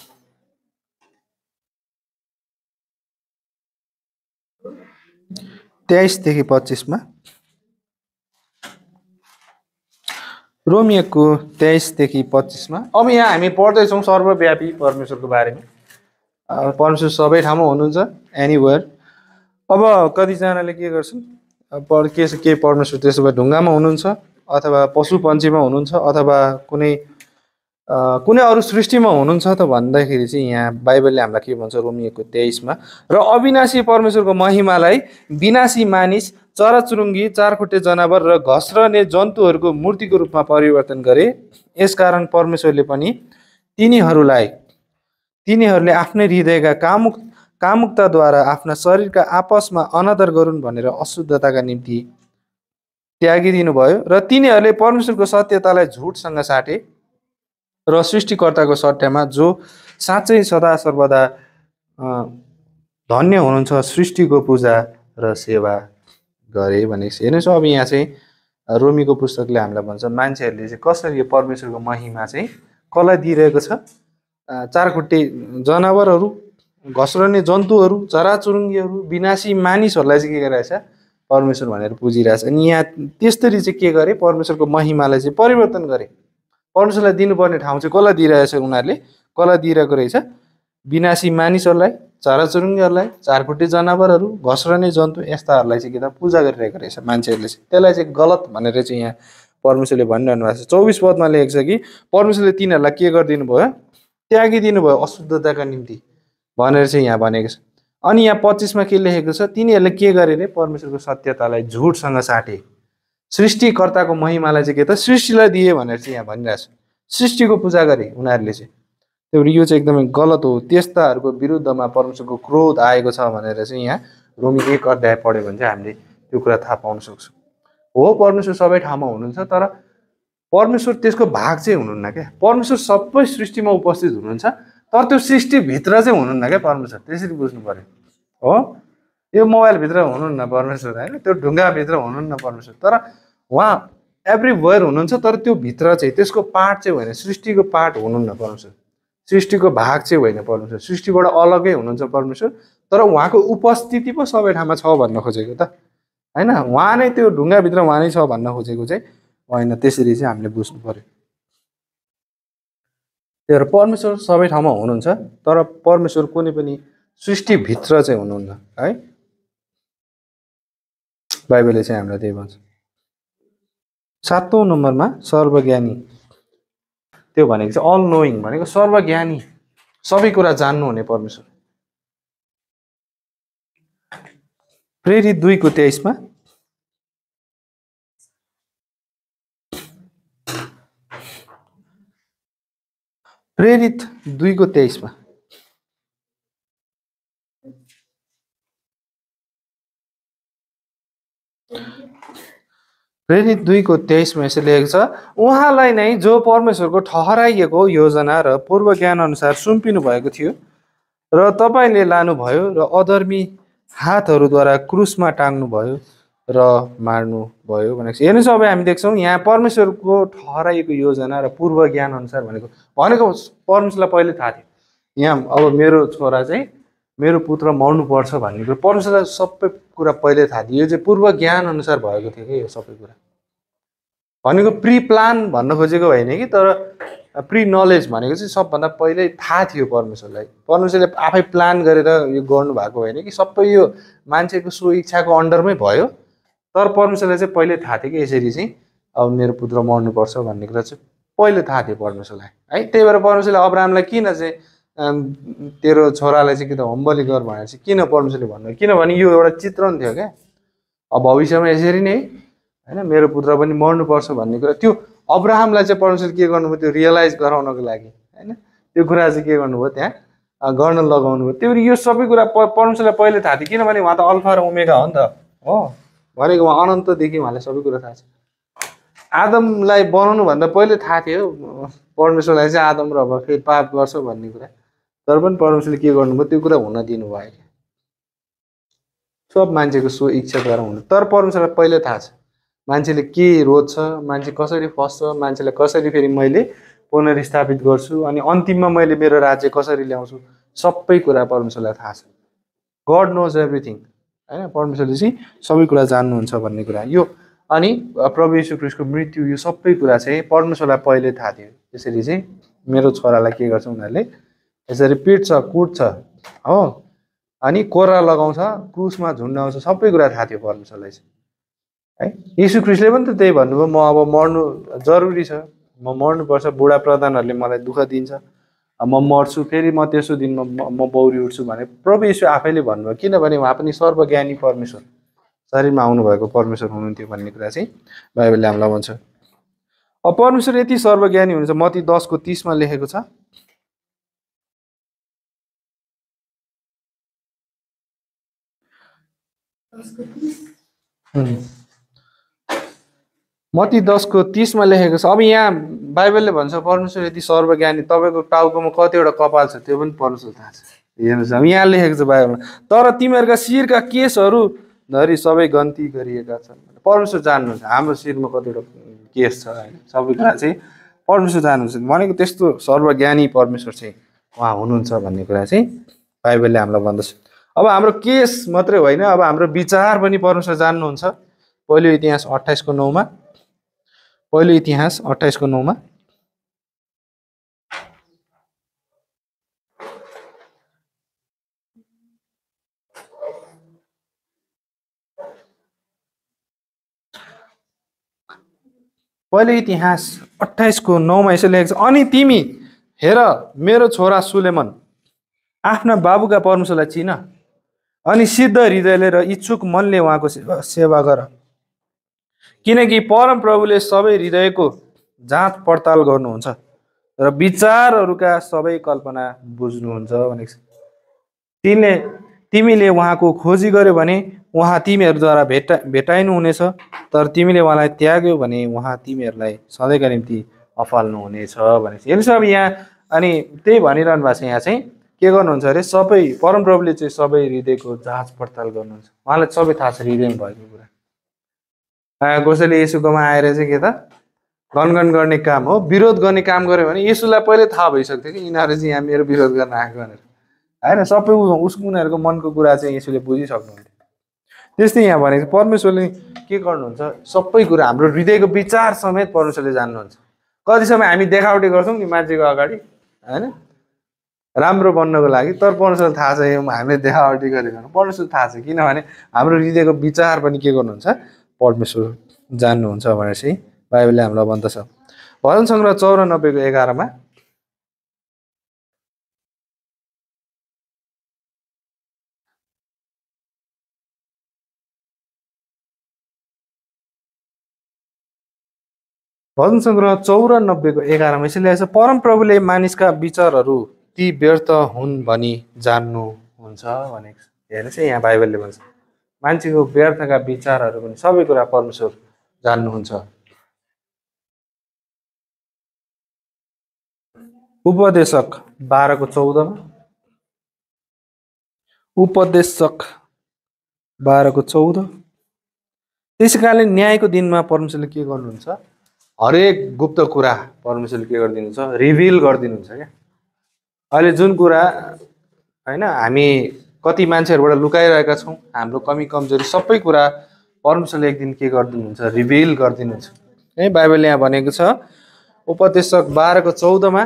तेइसदेखि पच्चिसमा रोमी एकको तेइसदेखि पच्चिसमा अब यहाँ हामी पढ्दैछौँ सर्वव्यापी परमेश्वरको बारेमा। परमेश्वर सबै ठाउँमा हुनुहुन्छ, एनीवेयर। अब कतिजनाले के गर्छन्, पर के के परमेश्वर त्यसो भए ढुङ्गामा हुनुहुन्छ अथवा पशु पन्छीमा हुनुहुन्छ अथवा कुनै कुनै अरू सृष्टिमा हुनुहुन्छ त भन्दाखेरि चाहिँ यहाँ बाइबलले हामीलाई के भन्छ रोमी एकको तेइसमा, र अविनाशी परमेश्वरको महिमालाई विनाशी मानिस, चराचुरुङ्गी, चारखुट्टे जनावर र घस्रने जन्तुहरूको मूर्तिको रूपमा परिवर्तन गरे। यसकारण परमेश्वरले पनि तिनीहरूलाई तिनीहरूले आफ्नै हृदयका कामुक कामुकताद्वारा आफ्ना शरीरका आपसमा अनादर गरून् भनेर अशुद्धताका निम्ति त्यागिदिनु भयो, र तिनीहरूले परमेश्वरको सत्यतालाई झुटसँग साटे र सृष्टिकर्ताको सट्टामा जो साँच्चै सदा सर्वदा धन्य हुनुहुन्छ सृष्टिको पूजा र सेवा गरे भनेको छ। हेर्नुहोस् अब यहाँ चाहिँ रोमीको पुस्तकले हामीलाई भन्छ मान्छेहरूले चाहिँ कसरी यो परमेश्वरको महिमा चाहिँ कसलाई दिइरहेको छ, चारखुट्टे जनावरहरू, घस्रने जन्तुहरू, चराचुरुङ्गीहरू, विनाशी मानिसहरूलाई चाहिँ के गरिरहेछ, परमेश्वर भनेर पुजिरहेछ। अनि यहाँ त्यसरी चाहिँ के गरे, परमेश्वरको महिमालाई चाहिँ परिवर्तन गरे। परमेश्वरलाई दिनुपर्ने ठाउँ चाहिँ कसलाई दिइरहेछ, उनीहरूले कसलाई दिइरहेको रहेछ, विनाशी मानिसहरूलाई, चराचुरुङ्गीहरूलाई, चारखुट्टे जनावरहरू, घस्रने जन्तु यस्ताहरूलाई चाहिँ के त पूजा गरिरहेको रहेछ मान्छेहरूले चाहिँ। त्यसलाई चाहिँ गलत भनेर चाहिँ यहाँ परमेश्वरले भनिरहनु भएको छ। चौबिस पदमा लेखेको छ कि परमेश्वरले तिनीहरूलाई के गरिदिनु भयो, त्यागिदिनु भयो अशुद्धताका निम्ति भनेर चाहिँ यहाँ भनेको छ। अनि यहाँ पच्चिसमा के लेखेको छ, तिनीहरूले के गरे रे, परमेश्वरको सत्यतालाई झुटसँग साटे, सृष्टिकर्ताको महिमालाई चाहिँ के त सृष्टिलाई दिए भनेर चाहिँ यहाँ भनिरहेको छ। सृष्टिको पूजा गरे उनीहरूले चाहिँ, त्यो यो चाहिँ एकदमै गलत हो। त्यस्ताहरूको विरुद्धमा परमेश्वरको क्रोध आएको छ भनेर चाहिँ यहाँ रोमी एक अध्याय पढ्यो भने चाहिँ हामीले त्यो कुरा थाहा पाउन सक्छौँ। हो परमेश्वर सबै ठाउँमा हुनुहुन्छ, तर परमेश्वर त्यसको भाग चाहिँ हुनुहुन्न क्या। परमेश्वर सबै सृष्टिमा उपस्थित हुनुहुन्छ, तर त्यो सृष्टिभित्र चाहिँ हुनुहुन्न क्या परमेश्वर, त्यसरी बुझ्नु पर्यो। हो यो मोबाइलभित्र हुनुहुन्न परमेश्वर होइन, त्यो ढुङ्गाभित्र हुनुहुन्न परमेश्वर, तर उहाँ एभ्रिवेयर हुनुहुन्छ, तर त्यो भित्र चाहिँ त्यसको पार्ट चाहिँ होइन, सृष्टिको पार्ट हुनुहुन्न परमेश्वर, सृष्टिको भाग चाहिँ होइन परमेश्वर, सृष्टिबाट अलग्गै हुनुहुन्छ परमेश्वर, तर उहाँको उपस्थिति पो सबै ठाउँमा छ भन्न खोजेको त होइन। उहाँ नै त्यो ढुङ्गाभित्र उहाँ नै छ भन्न खोजेको चाहिँ होइन, त्यसरी चाहिँ हामीले बुझ्नु पर्यो। त्यही भएर परमेश्वर सबै ठाउँमा हुनुहुन्छ, तर परमेश्वर कुनै पनि सृष्टिभित्र चाहिँ हुनुहुन्न है। बाइबलले चाहिँ हामीलाई त्यही भन्छ। सातौं नम्बरमा सर्वज्ञानी, त्यो भनेको चाहिँ अल नोइङ भनेको सर्वज्ञानी, सबै कुरा जान्नुहुने परमेश्वर। प्रेरित दुईको तेइसमा प्रेरित दुईको तेइसमा प्रेरित दुईको तेइसमा यसो लेखेको छ, उहाँलाई नै जो परमेश्वरको ठहराइएको योजना र पूर्व ज्ञान अनुसार सुम्पिनु भएको थियो र तपाईँले लानुभयो र अधर्मी हातहरूद्वारा क्रुसमा टाङ्नुभयो र मार्नुभयो भनेको छ। हेर्नुहोस्, अब हामी देख्छौँ यहाँ परमेश्वरको ठहराइएको योजना र पूर्व ज्ञान अनुसार भनेको भनेको परमेश्वरलाई पहिले थाहा थियो, यहाँ अब मेरो छोरा चाहिँ मेरो पुत्र मर्नुपर्छ भन्ने कुरो परमेश्वरलाई सबै कुरा पहिले थाहा थियो। यो चाहिँ पूर्व ज्ञान अनुसार भएको थियो कि यो सबै कुरा भनेको प्री प्लान भन्न खोजेको होइन कि, तर प्री नलेज भनेको चाहिँ सबभन्दा पहिल्यै थाहा थियो परमेश्वरलाई। परमेश्वरले आफै प्लान गरेर यो गर्नु भएको होइन कि, सबै यो मान्छेको सो इच्छाको अन्डरमै भयो, तर परमेश्वरलाई चाहिँ पहिले थाहा थियो कि यसरी चाहिँ अब मेरो पुत्र मर्नुपर्छ भन्ने कुरा चाहिँ पहिले थाहा थियो परमेश्वरलाई है। त्यही भएर परमेश्वरले अब्राहमलाई किन चाहिँ तेरो छोरालाई चाहिँ कि त होमबलि गर भनेर चाहिँ किन परमेश्वरले भन्नु, किनभने यो एउटा चित्रण थियो क्या, अब भविष्यमा यसरी नै होइन मेरो पुत्र पनि मर्नुपर्छ भन्ने कुरा त्यो अब्राहमलाई चाहिँ परमेश्वरले के गर्नुभयो, त्यो रियलाइज गराउनको लागि होइन, त्यो कुरा चाहिँ के गर्नुभयो त्यहाँ गर्न लगाउनु भयो। त्यो यो सबै कुरा परमेश्वरलाई पहिले थाहा थियो, किनभने उहाँ त अल्फा र ओमेगा हो नि त, हो भनेको उहाँ अनन्तदेखि उहाँलाई सबै कुरा थाहा छ। आदमलाई बनाउनुभन्दा पहिले थाहा थियो परमेश्वरलाई चाहिँ आदम र अब फेरि पाप गर्छ भन्ने कुरा, तर पनि परमेश्वरले के गर्नुभयो त्यो कुरा हुन दिनुभयो क्या, सब मान्छेको सो इच्छाद्वारा हुनु। तर परमेश्वरलाई पहिले थाहा छ मान्छेले के रोज्छ, मान्छे कसरी फस्छ, मान्छेलाई कसरी फेरि मैले पुनर्स्थापित गर्छु अनि अन्तिममा मैले मेरो राज्य कसरी ल्याउँछु, सबै कुरा परमेश्वरलाई थाहा छ। गड नोज एभ्रिथिङ होइन, परमेश्वरले चाहिँ सबै कुरा जान्नुहुन्छ भन्ने कुरा यो। अनि प्रभु यीशु ख्रीष्टको मृत्यु यो सबै कुरा चाहिँ परमेश्वरलाई पहिले थाहा थियो। त्यसरी चाहिँ मेरो छोरालाई के गर्छ उनीहरूले यसरी पिट्छ कुट्छ हो, अनि कोरा लगाउँछ, क्रुसमा झुन्डाउँछ, सबै कुरा थाहा थियो परमेश्वरलाई चाहिँ है। यीशु ख्रीष्टले पनि त त्यही भन्नुभयो, म अब मर्नु जरुरी छ, म मर्नुपर्छ, बुढा प्रधानहरूले मलाई दुःख दिन्छ, म मर्छु, फेरि म त्यसो दिनमा म बौरी उठ्छु भने प्रभु यीशु आफैले भन्नुभयो, किनभने उहाँ पनि सर्वज्ञानी परमेश्वर, शरीरमा आउनुभएको परमेश्वर हुनुहुन्थ्यो भन्ने कुरा चाहिँ बाइबलले हामीलाई भन्छ। अब परमेश्वर यति सर्वज्ञानी हुनुहुन्छ, मत्ती दसको तीसमा लेखेको छ, मत्ती दसको तीसमा लेखेको छ। अब यहाँ बाइबलले भन्छ परमेश्वर यति सर्वज्ञानी, तपाईँको टाउकोमा कतिवटा कपाल छ त्यो पनि परमेश्वर थाहा छ। हेर्नुहोस् अब यहाँ लेखेको छ बाइबलमा, तर तिमीहरूका शिरका केसहरू धरि सबै गन्ती गरिएका छन्। परमेश्वर जान्नुहुन्छ हाम्रो शिरमा कतिवटा केस छ होइन, सबै कुरा चाहिँ परमेश्वर जान्नुहुन्छ भनेको त्यस्तो सर्वज्ञानी परमेश्वर चाहिँ उहाँ हुनुहुन्छ भन्ने कुरा चाहिँ बाइबलले हामीलाई भन्दछ। अब हाम्रो केस मात्रै होइन, अब हाम्रो विचार पनि परमेश्वर जान्नुहुन्छ। पहिलो इतिहास अट्ठाइसको नौमा पहिलो इतिहास अट्ठाइसको नौमा पहिलो इतिहास अट्ठाइसको नौमा यसो लेखेको छ, अनि तिमी हेर मेरो छोरा सुलेमन आफ्ना बाबुका परमेश्वरलाई चिन अनि सिद्ध हृदयले र इच्छुक मनले उहाँको सेवा गर, किनकि परम प्रभुले सबै हृदयको जाँच पडताल गर्नुहुन्छ र विचारहरूका सबै कल्पना बुझ्नुहुन्छ भनेको छ। तिमीले तिमीले उहाँको खोजी गर्यो भने उहाँ तिमीहरूद्वारा भेटा भेटाइनु हुनेछ, तर तिमीले उहाँलाई त्याग्यौ भने उहाँ तिमीहरूलाई सधैँका निम्ति अफाल्नु हुनेछ भनेको छ। हेर्नुहोस् अब यहाँ अनि त्यही भनिरहनु भएको छ, यहाँ चाहिँ के गर्नुहुन्छ अरे सबै परमप्रभुले चाहिँ सबै हृदयको जाँच पडताल गर्नुहुन्छ, उहाँलाई सबै थाहा छ हृदयमा भएको कुरा। कसैले येशूकोमा आएर चाहिँ के त गनगन गर्ने काम हो, विरोध गर्ने काम गर्यो भने येशूलाई पहिले थाहा भइसक्थ्यो कि यिनीहरू चाहिँ यहाँ मेरो विरोध गर्न आएको भनेर होइन, सबै उसको उनीहरूको मनको कुरा चाहिँ येशूले बुझिसक्नुहुन्थ्यो। त्यस्तै यहाँ भनेको परमेश्वरले के गर्नुहुन्छ, सबै कुरा हाम्रो हृदयको विचार समेत परमेश्वरले जान्नुहुन्छ। कति समय हामी देखावटी गर्छौँ नि मान्छेको अगाडि, हैन राम्रो बन्नको लागि। तर परमेश्वरलाई थाहा छ यो हामीले देखावटी गरेको परमेश्वर थाहा छ, किनभने हाम्रो हृदयको विचार पनि के गर्नुहुन्छ परमेश्वर जान्नुहुन्छ भनेर चाहिँ बाइबलले हामीलाई भन्दछ। भजन सङ्ग्रह चौरानब्बेको एघारमा भजन सङ्ग्रह चौरानब्बेको एघारमा यसले लेखेको छ, परम प्रभुले मानिसका विचारहरू ती व्यर्थ हुन् भनी जान्नुहुन्छ भनेको छ। हेर्नुहोस् है यहाँ बाइबलले भन्छ मान्छेको व्यर्थका विचारहरू पनि सबै कुरा परमेश्वर जान्नुहुन्छ। उपदेशक बाह्रको चौधमा उपदेशक बाह्रको चौध त्यसै कारणले न्यायको दिनमा परमेश्वरले के गर्नुहुन्छ हरेक गुप्त कुरा परमेश्वरले के गरिदिनुहुन्छ रिभिल गरिदिनुहुन्छ क्या। अहिले जुन कुरा हैन हामी कति मान्छेहरूबाट लुकाइरहेका छौँ हाम्रो कमी कमजोरी सबै कुरा परमेश्वरले एक दिन के गरिदिनुहुन्छ रिभिल गरिदिनुहुन्छ है। बाइबलले यहाँ भनेको छ उपदेशक बाह्रको चौधमा,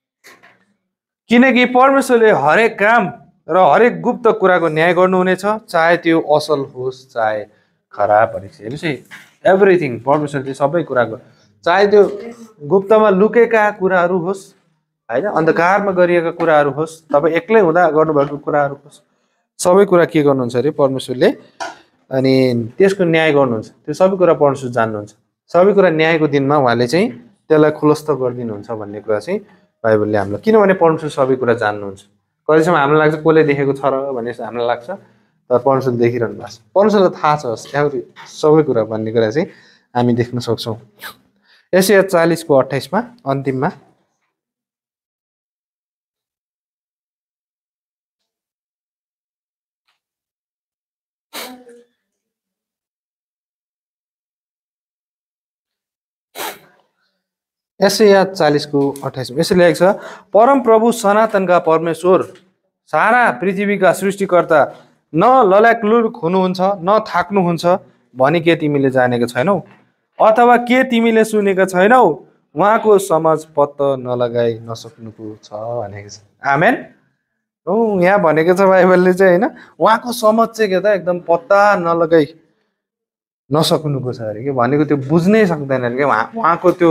किनकि परमेश्वरले हरेक काम र हरेक गुप्त कुराको न्याय गर्नुहुनेछ, चाहे त्यो असल होस् चाहे खराब भनेको छ। हेर्नुहोस् है एभ्रिथिङ परमेश्वरले सबै कुराको, चाहे त्यो गुप्तमा लुकेका कुराहरू होस् हैन अन्धकारमा गरिएका कुराहरू होस्, तपाईँ एक्लै हुँदा गर्नुभएको कुराहरू होस्, सबै कुरा के गर्नुहुन्छ अरे परमेश्वरले अनि त्यसको न्याय गर्नुहुन्छ। त्यो सबै कुरा परमेश्वर जान्नुहुन्छ, सबै कुरा न्यायको दिनमा उहाँले चाहिँ त्यसलाई खुलस्त गरिदिनुहुन्छ भन्ने कुरा चाहिँ बाइबलले हामीलाई, किनभने परमेश्वर सबै कुरा जान्नुहुन्छ। कहिलेसम्म हामीलाई लाग्छ कसले देखेको छ र भन्ने हामीलाई लाग्छ, तर परमेश्वरले देखिरहनु भएको छ, परमेश्वरलाई थाहा छ एभ्री सबै कुरा भन्ने कुरा चाहिँ हामी देख्न सक्छौँ। यशाया चालीसको अट्ठाइसमा अन्तिममा, यशाया चालीसको अट्ठाइसमा यसले लेखेको छ, परम प्रभु सनातनका परमेश्वर सारा पृथ्वीका सृष्टिकर्ता न लल्याकलुक हुनुहुन्छ न थाक्नुहुन्छ भनी के तिमीले जानेको छैनौ, अथवा के तिमीले सुनेका छैनौ, उहाँको समझ पत्ता नलगाइ नसक्नुको छ भनेको छ। आमेन। हो यहाँ भनेको छ बाइबलले चाहिँ होइन उहाँको समझ चाहिँ के त एकदम पत्ता नलगाइ नसक्नुको छ अरे के, भनेको त्यो बुझ्नै सक्दैन अरे क्या। उहाँ उहाँको त्यो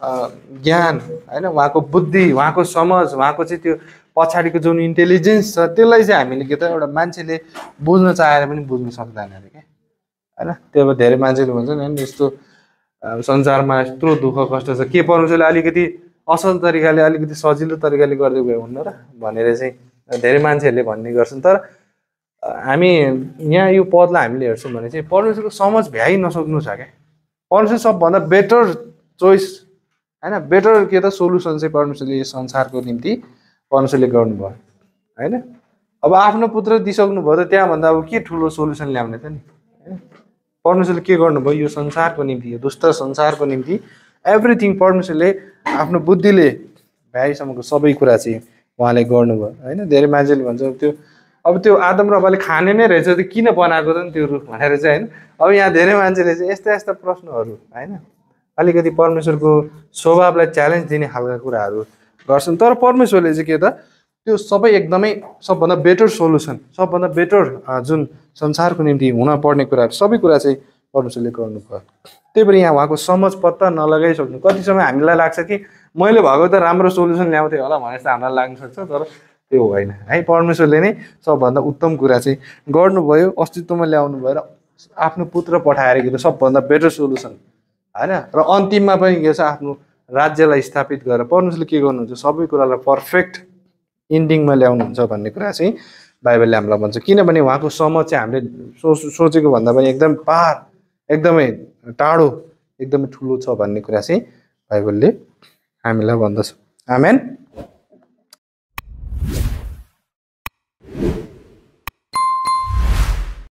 ज्ञान होइन उहाँको बुद्धि उहाँको समझ उहाँको चाहिँ त्यो पछाडिको जुन इन्टेलिजेन्स छ त्यसलाई चाहिँ हामीले के त एउटा मान्छेले बुझ्न चाहेर पनि बुझ्न सक्दैन अरे क्या होइन। त्यो अब धेरै मान्छेले भन्छ नि यस्तो संसारमा यत्रो दुःख कष्ट छ, के परमेश्वरले अलिकति असल तरिकाले अलिकति सजिलो तरिकाले गर्दै गयो हुन्न र भनेर चाहिँ धेरै मान्छेहरूले भन्ने गर्छन्। तर हामी यहाँ यो पदलाई हामीले हेर्छौँ भने चाहिँ परमेश्वरको समझ भ्याइ नसक्नु छ क्या। परमेश्वर सबभन्दा बेटर चोइस होइन बेटर के त सोल्युसन चाहिँ परमेश्वरले यो संसारको निम्ति परमेश्वरले गर्नुभयो होइन। अब आफ्नो पुत्र दिइसक्नु भयो त त्यहाँभन्दा अब के ठुलो सोल्युसन ल्याउने त नि होइन। परमेश्वरले के गर्नुभयो यो संसारको निम्ति यो दुष्ट संसारको निम्ति एभ्रिथिङ परमेश्वरले आफ्नो बुद्धिले भ्याइसम्मको सबै कुरा चाहिँ उहाँले गर्नुभयो होइन। धेरै मान्छेले भन्छ त्यो अब त्यो आदम र हव्वाले खाने नै रहेछ त्यो किन बनाएको त नि त्यो रुख भनेर चाहिँ होइन। अब यहाँ धेरै मान्छेले चाहिँ यस्ता यस्ता प्रश्नहरू होइन अलिकति परमेश्वरको स्वभावलाई च्यालेन्ज दिने खालका कुराहरू गर्छन्। तर परमेश्वरले चाहिँ के त त्यो सबै एकदमै सबभन्दा बेटर सोल्युसन सबभन्दा बेटर जुन संसारको निम्ति हुन पर्ने कुराहरू सबै कुरा चाहिँ परमेश्वरले गर्नुभयो। त्यही भएर यहाँ उहाँको समझ पत्ता नलगाइसक्नु। कति समय हामीलाई लाग्छ कि मैले भएको त राम्रो सोल्युसन ल्याउँथेँ होला भनेर चाहिँ हामीलाई लाग्न सक्छ, तर त्यो होइन है। परमेश्वरले नै सबभन्दा उत्तम कुरा चाहिँ गर्नुभयो, अस्तित्वमा ल्याउनु भयो र आफ्नो पुत्र पठाएर कि त सबभन्दा बेटर सोल्युसन होइन। र अन्तिममा पनि के छ आफ्नो राज्यलाई स्थापित गरेर परमेश्वरले के गर्नुहुन्छ सबै कुरालाई पर्फेक्ट इन्डिङमा ल्याउनुहुन्छ भन्ने कुरा चाहिँ बाइबलले हामीलाई भन्छ। किनभने उहाँको समझ चाहिँ हामीले सो सोचेको भन्दा पनि एकदम पार एकदमै टाढो एकदमै ठुलो छ भन्ने कुरा चाहिँ बाइबलले हामीलाई भन्दछ। आमेन।